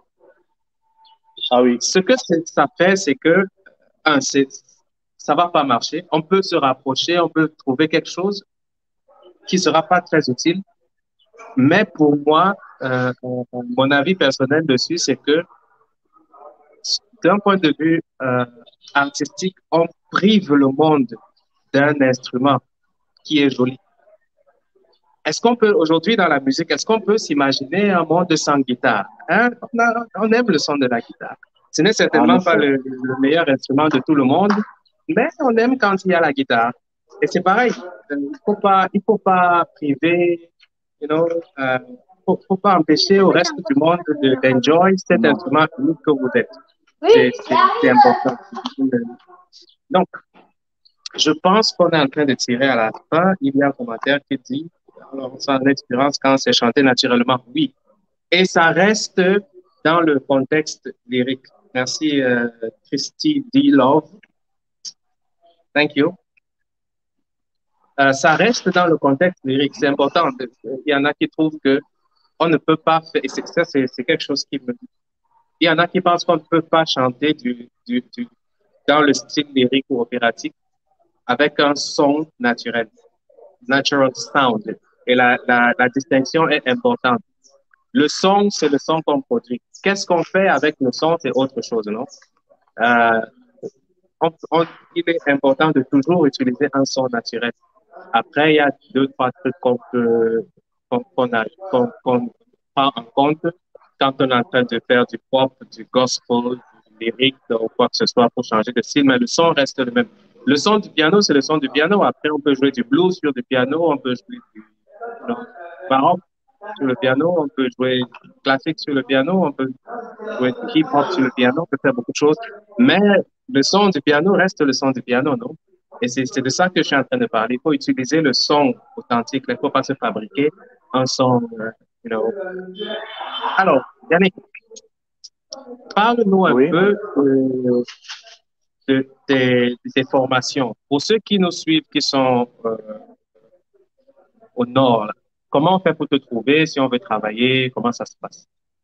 Ah oui. Ce que ça fait, c'est que, un, c'est, ça va pas marcher. On peut se rapprocher, on peut trouver quelque chose qui sera pas très utile. Mais pour moi, euh, mon avis personnel dessus, c'est que d'un point de vue euh, artistique, on prive le monde d'un instrument qui est joli. Est-ce qu'on peut, aujourd'hui dans la musique, est-ce qu'on peut s'imaginer un monde sans guitare? Hein? On, a, on aime le son de la guitare. Ce n'est En certainement pas effet. le, le meilleur instrument de tout le monde, mais on aime quand il y a la guitare. Et c'est pareil, euh, il faut pas, il faut pas priver, you know, euh, faut, faut pas empêcher au reste du monde de, d'enjoy cet Non. instrument unique que vous êtes. C'est, c'est, c'est important. Donc, je pense qu'on est en train de tirer à la fin. Il y a un commentaire qui dit, alors, sans expérience quand c'est chanté naturellement, oui. Et ça reste dans le contexte lyrique. Merci, euh, Christy D. Love. Thank you. Euh, ça reste dans le contexte lyrique. C'est important. Il y en a qui trouvent que on ne peut pas faire, et c'est, ça, c'est, c'est quelque chose qui me, il y en a qui pensent qu'on ne peut pas chanter du, du, du, dans le style lyrique ou opératique avec un son naturel. Natural sound. Et la, la, la distinction est importante. Le son, c'est le son qu'on produit. Qu'est-ce qu'on fait avec le son, c'est autre chose, non? Euh, on, on, il est important de toujours utiliser un son naturel. Après, il y a deux, trois trucs qu'on peut, qu'on qu'on a- qu'on- qu'on prend en compte quand on est en train de faire du pop, du gospel, du lyrique ou quoi que ce soit pour changer de style, mais le son reste le même. Le son du piano, c'est le son du piano. Après, on peut jouer du blues sur du piano, on peut jouer du, you know, baroque sur le piano, on peut jouer du classique sur le piano, on peut jouer du hip-hop sur le piano, on peut faire beaucoup de choses. Mais le son du piano reste le son du piano, non? Et c'est c'est de ça que je suis en train de parler. Il faut utiliser le son authentique. Il ne faut pas se fabriquer un son, euh, you know. Alors, Yannick, parle-nous un Oui. peu de, de, tes, de tes formations. Pour ceux qui nous suivent, qui sont euh, au nord, là, comment on fait pour te trouver si on veut travailler? Comment ça se passe?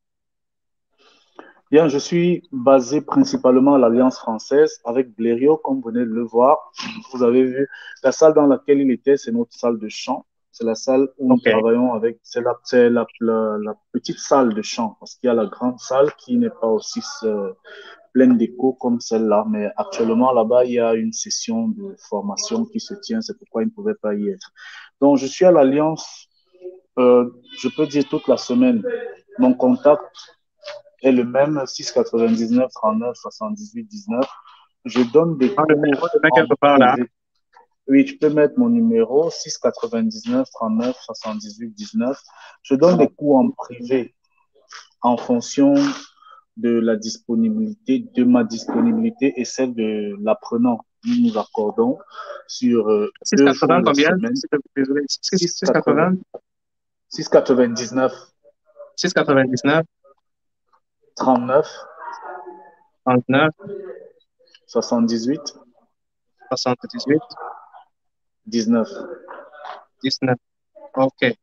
Bien, je suis basé principalement à l'Alliance française avec Blériot, comme vous venez de le voir. Vous avez vu la salle dans laquelle il était, c'est notre salle de chant. C'est la salle où nous OK. travaillons avec, c'est la, c'est la, la, la petite salle de chant, parce qu'il y a la grande salle qui n'est pas aussi euh, pleine d'écho comme celle-là. Mais actuellement, là-bas, il y a une session de formation qui se tient, c'est pourquoi il ne pouvait pas y être. Donc, je suis à l'Alliance, euh, je peux dire toute la semaine. Mon contact est le même, six quatre-vingt-dix-neuf trente-neuf soixante-dix-huit dix-neuf. Je donne des Ah, le numéro cours de mec en quelque part là. privé. Oui, tu peux mettre mon numéro six quatre-vingt-dix-neuf trente-neuf soixante-dix-huit dix-neuf. Je donne des cours en privé en fonction de la disponibilité, de ma disponibilité et celle de l'apprenant. Nous nous accordons sur euh, deux jours six cent quatre-vingts la combien? semaine. Désolé, six quatre-vingt-dix-neuf six cent quatre-vingt-dix-neuf, trente-neuf trente-neuf, soixante-dix-huit soixante-dix-huit, dix-neuf. dix-neuf. OK.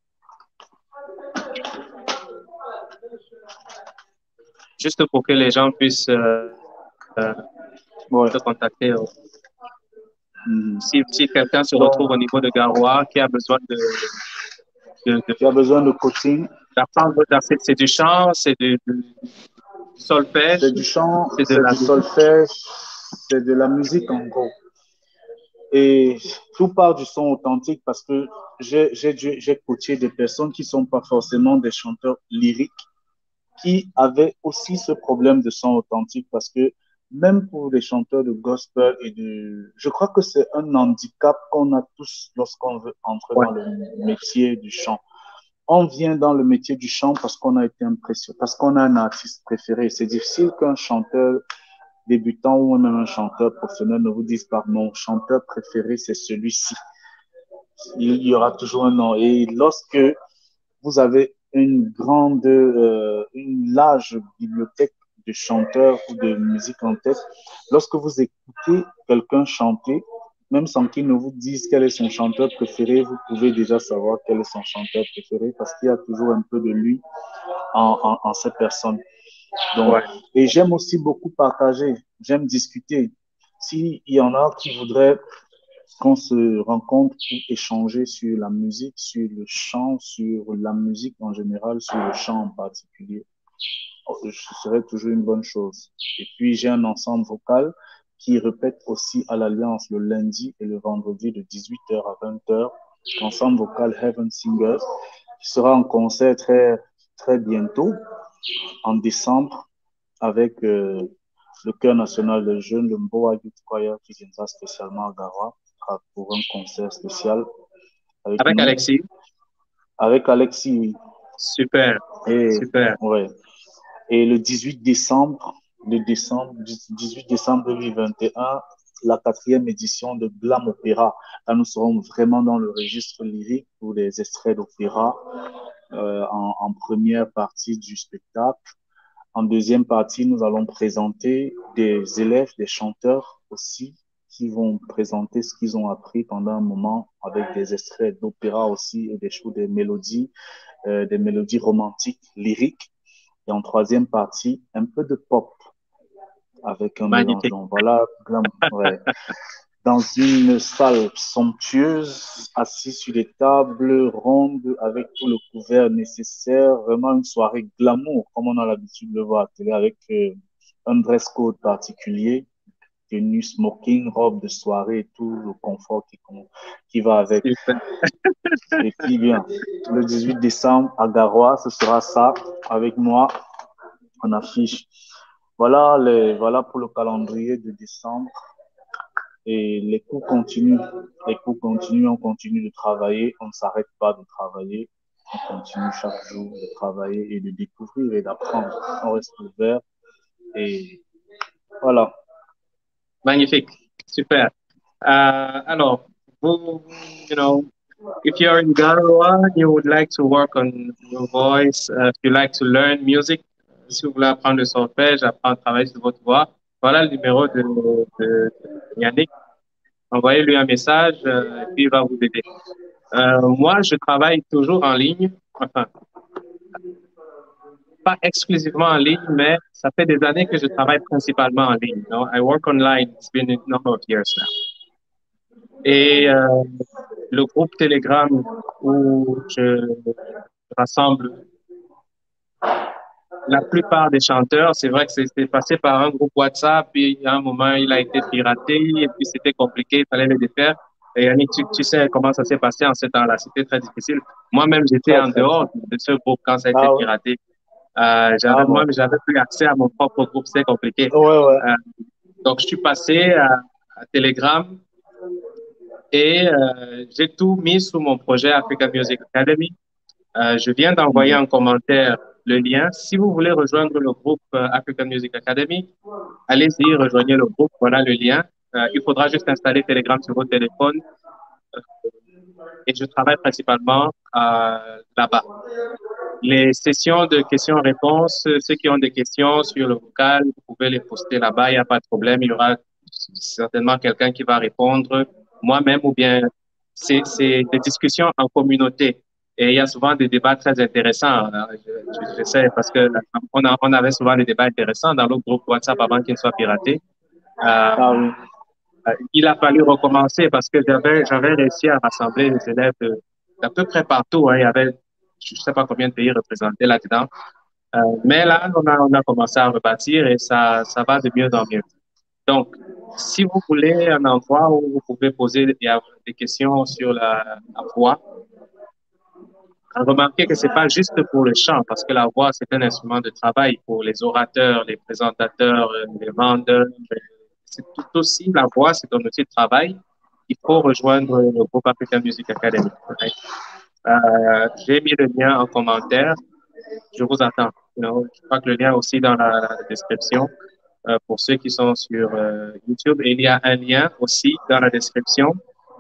Juste pour que les gens puissent euh, euh, Ouais. te contacter. euh, Mhm. Si, si quelqu'un se Donc, retrouve au niveau de Garoua, qui a besoin de, de, de- tu as besoin de coaching. d'apprendre, c'est c'est du chant, c'est du, du solfège, C'est du chant, c'est de c'est la du musique. solfège, c'est de la musique en gros. Et tout part du son authentique parce que j'ai j'ai- j'ai coaché des personnes qui ne sont pas forcément des chanteurs lyriques, qui avaient aussi ce problème de son authentique parce que même pour les chanteurs de gospel et de... Je crois que c'est un handicap qu'on a tous lorsqu'on veut entrer Ouais. dans le métier du chant. On vient dans le métier du chant parce qu'on a été impressionné, parce qu'on a un artiste préféré. C'est difficile qu'un chanteur débutant ou même un chanteur professionnel ne vous dise pas mon chanteur préféré, c'est celui-ci. Il y aura toujours un nom. Et lorsque vous avez une grande, euh, une large bibliothèque de chanteurs ou de musique en tête, lorsque vous écoutez quelqu'un chanter, même sans qu'il ne vous dise quel est son chanteur préféré, vous pouvez déjà savoir quel est son chanteur préféré parce qu'il y a toujours un peu de lui en, en, en cette personne. Donc, Ouais. et j'aime aussi beaucoup partager, j'aime discuter. S'il y en a qui voudraient qu'on se rencontre pour échanger sur la musique, sur le chant, sur la musique en général, sur le chant en particulier, ce serait toujours une bonne chose. Et puis, j'ai un ensemble vocal qui répète aussi à l'Alliance le lundi et le vendredi de dix-huit heures à vingt heures. Ensemble vocal Heaven Singers, qui sera en concert très, très bientôt, en décembre, avec euh, le Chœur national des jeunes, le Mboa Youth Choir, qui viendra spécialement à Garoua pour un concert spécial avec Avec nous. Alexis. Avec Alexis. Super. Et, Super. ouais. Et le dix-huit décembre, le décembre, dix-huit décembre deux mille vingt et un, la quatrième édition de Glam Opéra. Là, nous serons vraiment dans le registre lyrique pour les extraits d'opéra euh, en, en première partie du spectacle. En deuxième partie, nous allons présenter des élèves, des chanteurs aussi, qui vont présenter ce qu'ils ont appris pendant un moment avec des extraits d'opéra aussi et des choses, des mélodies, euh, des mélodies romantiques, lyriques. Et en troisième partie, un peu de pop avec un mélange. Magnifique. Donc voilà, ouais. Dans une salle somptueuse, assis sur des tables rondes avec tout le couvert nécessaire, vraiment une soirée glamour, comme on a l'habitude de le voir à la télé, avec euh, un dress code particulier, tenue smoking, robe de soirée et tout le confort qui, qui va avec. Et puis bien, le dix-huit décembre à Garoua, ce sera ça avec moi en affiche. Voilà, les, voilà pour le calendrier de décembre. Et les cours continuent. Les cours continuent, on continue de travailler, on ne s'arrête pas de travailler. On continue chaque jour de travailler et de découvrir et d'apprendre. On reste ouvert et voilà. Magnifique, super. Uh, alors, vous, you know, if you're in Garoua, you would like to work on your voice, uh, if you like to learn music, si vous voulez apprendre le solfège, apprendre à travailler sur votre voix, voilà le numéro de, de, de Yannick. Envoyez-lui un message euh, et puis il va vous aider. Euh, moi, je travaille toujours en ligne, enfin, pas exclusivement en ligne, mais ça fait des années que je travaille principalement en ligne. You know? I work online, it's been a number of years now. Et euh, le groupe Telegram où je rassemble la plupart des chanteurs, c'est vrai que c'était passé par un groupe WhatsApp, puis à un moment, il a été piraté, et puis c'était compliqué, il fallait le défaire. Et Yannick, tu, tu sais comment ça s'est passé en ce temps-là, c'était très difficile. Moi-même, j'étais Très, en très, dehors très. de ce groupe quand ça a été Ah ouais. piraté. Euh, j'avais Ah bon. moi, j'avais plus accès à mon propre groupe, c'était compliqué. Ouais, ouais. Euh, donc, je suis passé à, à Telegram et euh, j'ai tout mis sous mon projet Africa Music Academy. Euh, je viens d'envoyer Mhm. en commentaire le lien. Si vous voulez rejoindre le groupe euh, African Music Academy, allez-y, rejoignez le groupe. Voilà le lien. Euh, il faudra juste installer Telegram sur votre téléphone. Euh, et je travaille principalement euh, là-bas. Les sessions de questions-réponses, ceux qui ont des questions sur le vocal, vous pouvez les poster là-bas, il n'y a pas de problème. Il y aura certainement quelqu'un qui va répondre, moi-même, ou bien c'est des discussions en communauté. Et il y a souvent des débats très intéressants. Je, je, je sais parce que on, a, on avait souvent des débats intéressants dans le groupe WhatsApp avant qu'il ne soit piraté. Euh, Ah oui. il a fallu recommencer parce que j'avais j'avais réussi à rassembler les élèves de, d'à peu près partout. Hein. Il y avait, je ne sais pas combien de pays représentés là-dedans. Euh, mais là, on a, on a commencé à rebâtir et ça, ça va de mieux en mieux. Donc, si vous voulez un endroit où vous pouvez poser des, des questions sur la, la voix, remarquez que c'est pas juste pour le chant, parce que la voix, c'est un instrument de travail pour les orateurs, les présentateurs, les vendeurs. C'est tout aussi la voix, c'est un outil de travail. Il faut rejoindre le groupe African Music Academy. Right? Euh, j'ai mis le lien en commentaire. Je vous attends. You know, je crois que le lien est aussi dans la, la description euh, pour ceux qui sont sur euh, YouTube. Et il y a un lien aussi dans la description.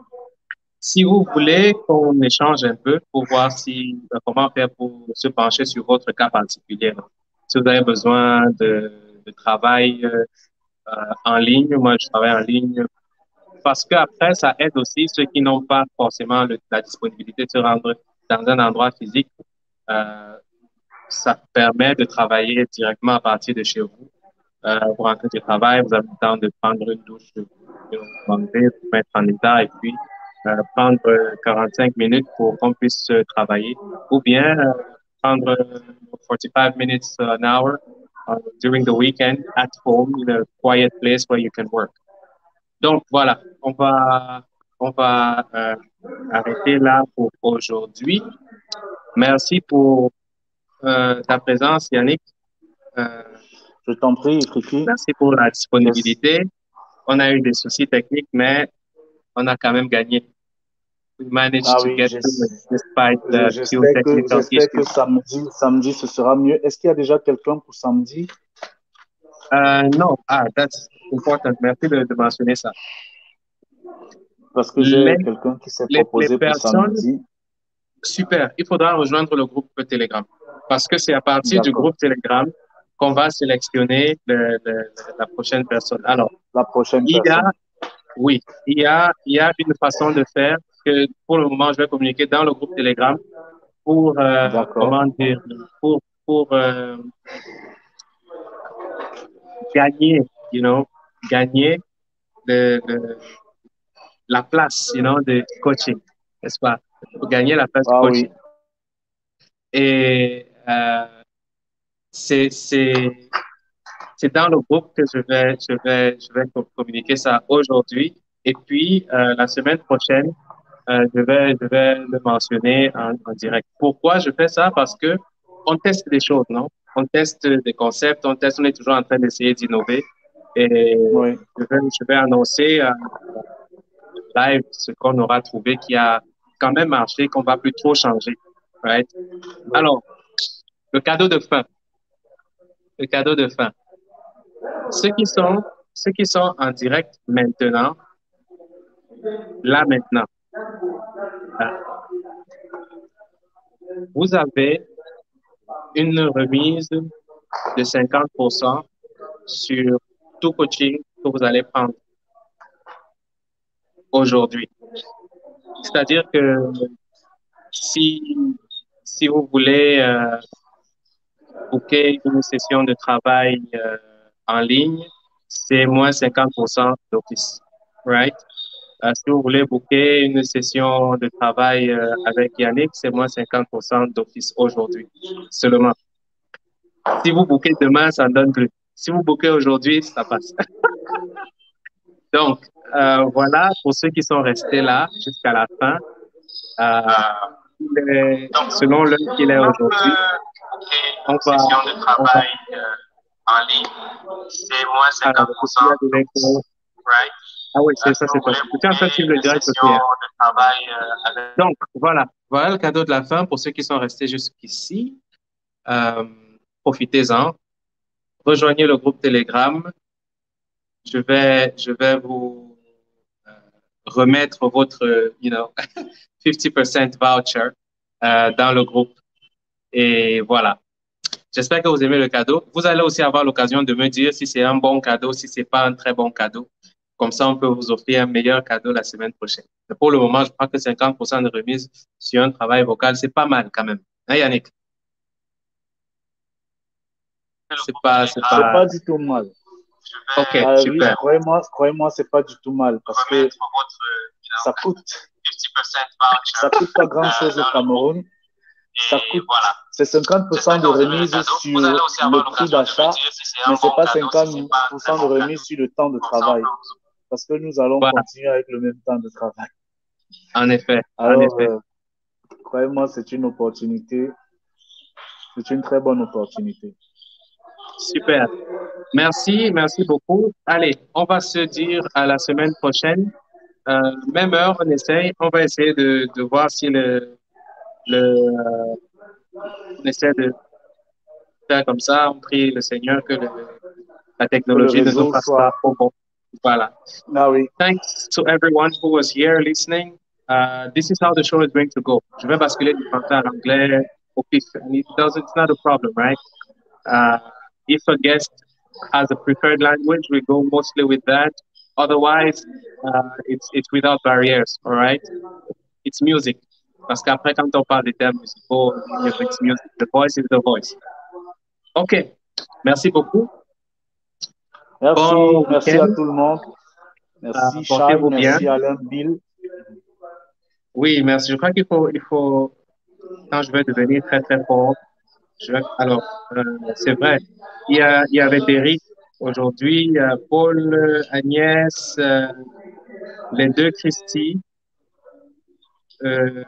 Si vous voulez qu'on échange un peu pour voir si euh, comment faire pour se pencher sur votre cas particulier. Si vous avez besoin de, de travail euh, euh, en ligne, moi je travaille en ligne parce qu'après ça aide aussi ceux qui n'ont pas forcément le, la disponibilité de se rendre dans un endroit physique. Euh, ça permet de travailler directement à partir de chez vous. Euh, vous rentrez du travail, vous avez le temps de prendre une douche, vous manger, vous mettre en état et puis euh, prendre quarante-cinq minutes pour qu'on puisse euh, travailler ou bien euh, prendre forty-five minutes an hour uh, during the weekend at home in a quiet place where you can work. Donc voilà, on va on va euh, arrêter là pour aujourd'hui. Merci pour euh, ta présence, Yannick. Euh, Je t'en prie, Friki. merci pour la Yes. disponibilité. On a eu des soucis techniques, mais on a quand même gagné. We managed Ah to oui, get through it despite the few j'espère que, technical j'espère que issues. samedi, samedi, ce sera mieux. Est-ce qu'il y a déjà quelqu'un pour samedi? Uh, no, ah, that's important. Merci de, de mentionner ça. Parce que j'ai Les, quelqu'un qui s'est les, les proposé pour personnes, samedi. super, il faudra rejoindre le groupe Telegram parce que c'est à partir du D'accord. groupe Telegram qu'on va sélectionner le, le, la prochaine personne. Alors, La prochaine il y a, personne. oui, il y a, il y a une façon de faire que pour le moment, je vais communiquer dans le groupe Telegram pour, euh, D'accord. comment dire, pour, pour euh, gagner, you know, gagner de, de, la place, you know, de coaching, n'est-ce pas? Pour gagner la place du Ah oui. coaching. Et euh, c'est, c'est, c'est dans le groupe que je vais, je vais, je vais communiquer ça aujourd'hui. Et puis, euh, la semaine prochaine, euh, je vais, je vais le mentionner en, en direct. Pourquoi je fais ça? Parce que on teste des choses, non? On teste des concepts, on teste, on est toujours en train d'essayer d'innover. Et Oui. je vais, je vais annoncer euh, live ce qu'on aura trouvé qui a quand même marché, qu'on va plus trop changer. Right? Alors, le cadeau de fin. Le cadeau de fin. Ceux qui sont, ceux qui sont en direct maintenant, là maintenant, hein, vous avez une remise de cinquante pour cent sur tout coaching que vous allez prendre aujourd'hui. C'est-à-dire que si, si vous voulez euh, booker une session de travail euh, en ligne, c'est moins cinquante pour cent d'office, right? Euh, si vous voulez booker une session de travail euh, avec Yannick, c'est moins cinquante pour cent d'office aujourd'hui seulement. Si vous bookez demain, ça ne donne plus. Si vous bookez aujourd'hui, ça passe. Donc, euh, voilà, pour ceux qui sont restés là jusqu'à la fin, euh, il est- selon l'heure qu'il est aujourd'hui, on va, Session de on va, travail euh, en ligne, c'est moins alors, cinquante pour il y cent a de l'écho. right? Ah oui, Euh, c'est si ça, vous c'est toi. voulez Je suis en train de booker suivre le une direct session aussi, hein. de travail euh, avec... Donc, voilà. Voilà le cadeau de la fin pour ceux qui sont restés jusqu'ici. Euh, profitez-en. Rejoignez le groupe Telegram. Je vais, je vais vous euh, remettre votre, euh, you know, fifty percent voucher euh, dans le groupe. Et voilà. J'espère que vous aimez le cadeau. Vous allez aussi avoir l'occasion de me dire si c'est un bon cadeau, si c'est pas un très bon cadeau. Comme ça, on peut vous offrir un meilleur cadeau la semaine prochaine. Mais pour le moment, je crois que cinquante pour cent de remise sur un travail vocal, c'est pas mal quand même. Hein, Yannick? C'est pas, c'est C'est pas. pas du tout mal. OK, Ah oui, super. croyez-moi, croyez-moi, c'est pas du tout mal parce que ça coûte, ça coûte pas grand chose au Cameroun. Ça coûte, c'est cinquante pour cent de remise sur le prix d'achat, mais c'est pas cinquante pour cent de remise sur le temps de travail parce que nous allons Voilà. continuer avec le même temps de travail. En effet, en Alors, effet. euh, croyez-moi, c'est une opportunité, c'est une très bonne opportunité. Super. Merci, merci beaucoup. Allez, on va se dire à la semaine prochaine. Euh, même heure, on essaye. On va essayer de, de voir si le, le, euh, on essaie de faire comme ça. On prie le Seigneur que le, la Que le technologie ne nous réseau fasse pas soit. trop bon. Voilà. Ah oui. Thanks to everyone who was here listening. Uh, this is how the show is going to go. Je vais basculer du français à l'anglais au pif. And it doesn't, it's not a problem, right? Uh, if a guest has a preferred language, we go mostly with that. Otherwise, uh, it's, it's without barriers, all right? It's music. Parce qu'après, quand on parle des termes musicaux, it's music. The voice is the voice. OK. Merci beaucoup. Merci, Bon merci week-end. à tout le monde. Merci Uh, Charles, portez-vous bien. merci Alain Bill. Oui, merci. Je crois qu'il faut, il faut, quand je vais devenir très, très fort, je vais, alors, euh, c'est vrai, il y a, il y avait Derrick aujourd'hui, il y a Paul, euh, Agnès, euh, les deux Christy, euh,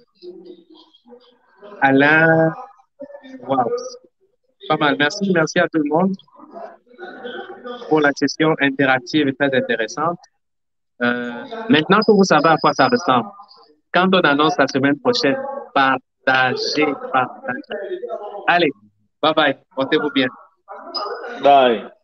Alain, wow, pas mal. Merci, merci à tout le monde pour la session interactive et très intéressante. Euh, maintenant que vous savez à quoi ça ressemble, quand on annonce la semaine prochaine, partagez, partagez. Allez, bye bye, portez-vous bien. Bye.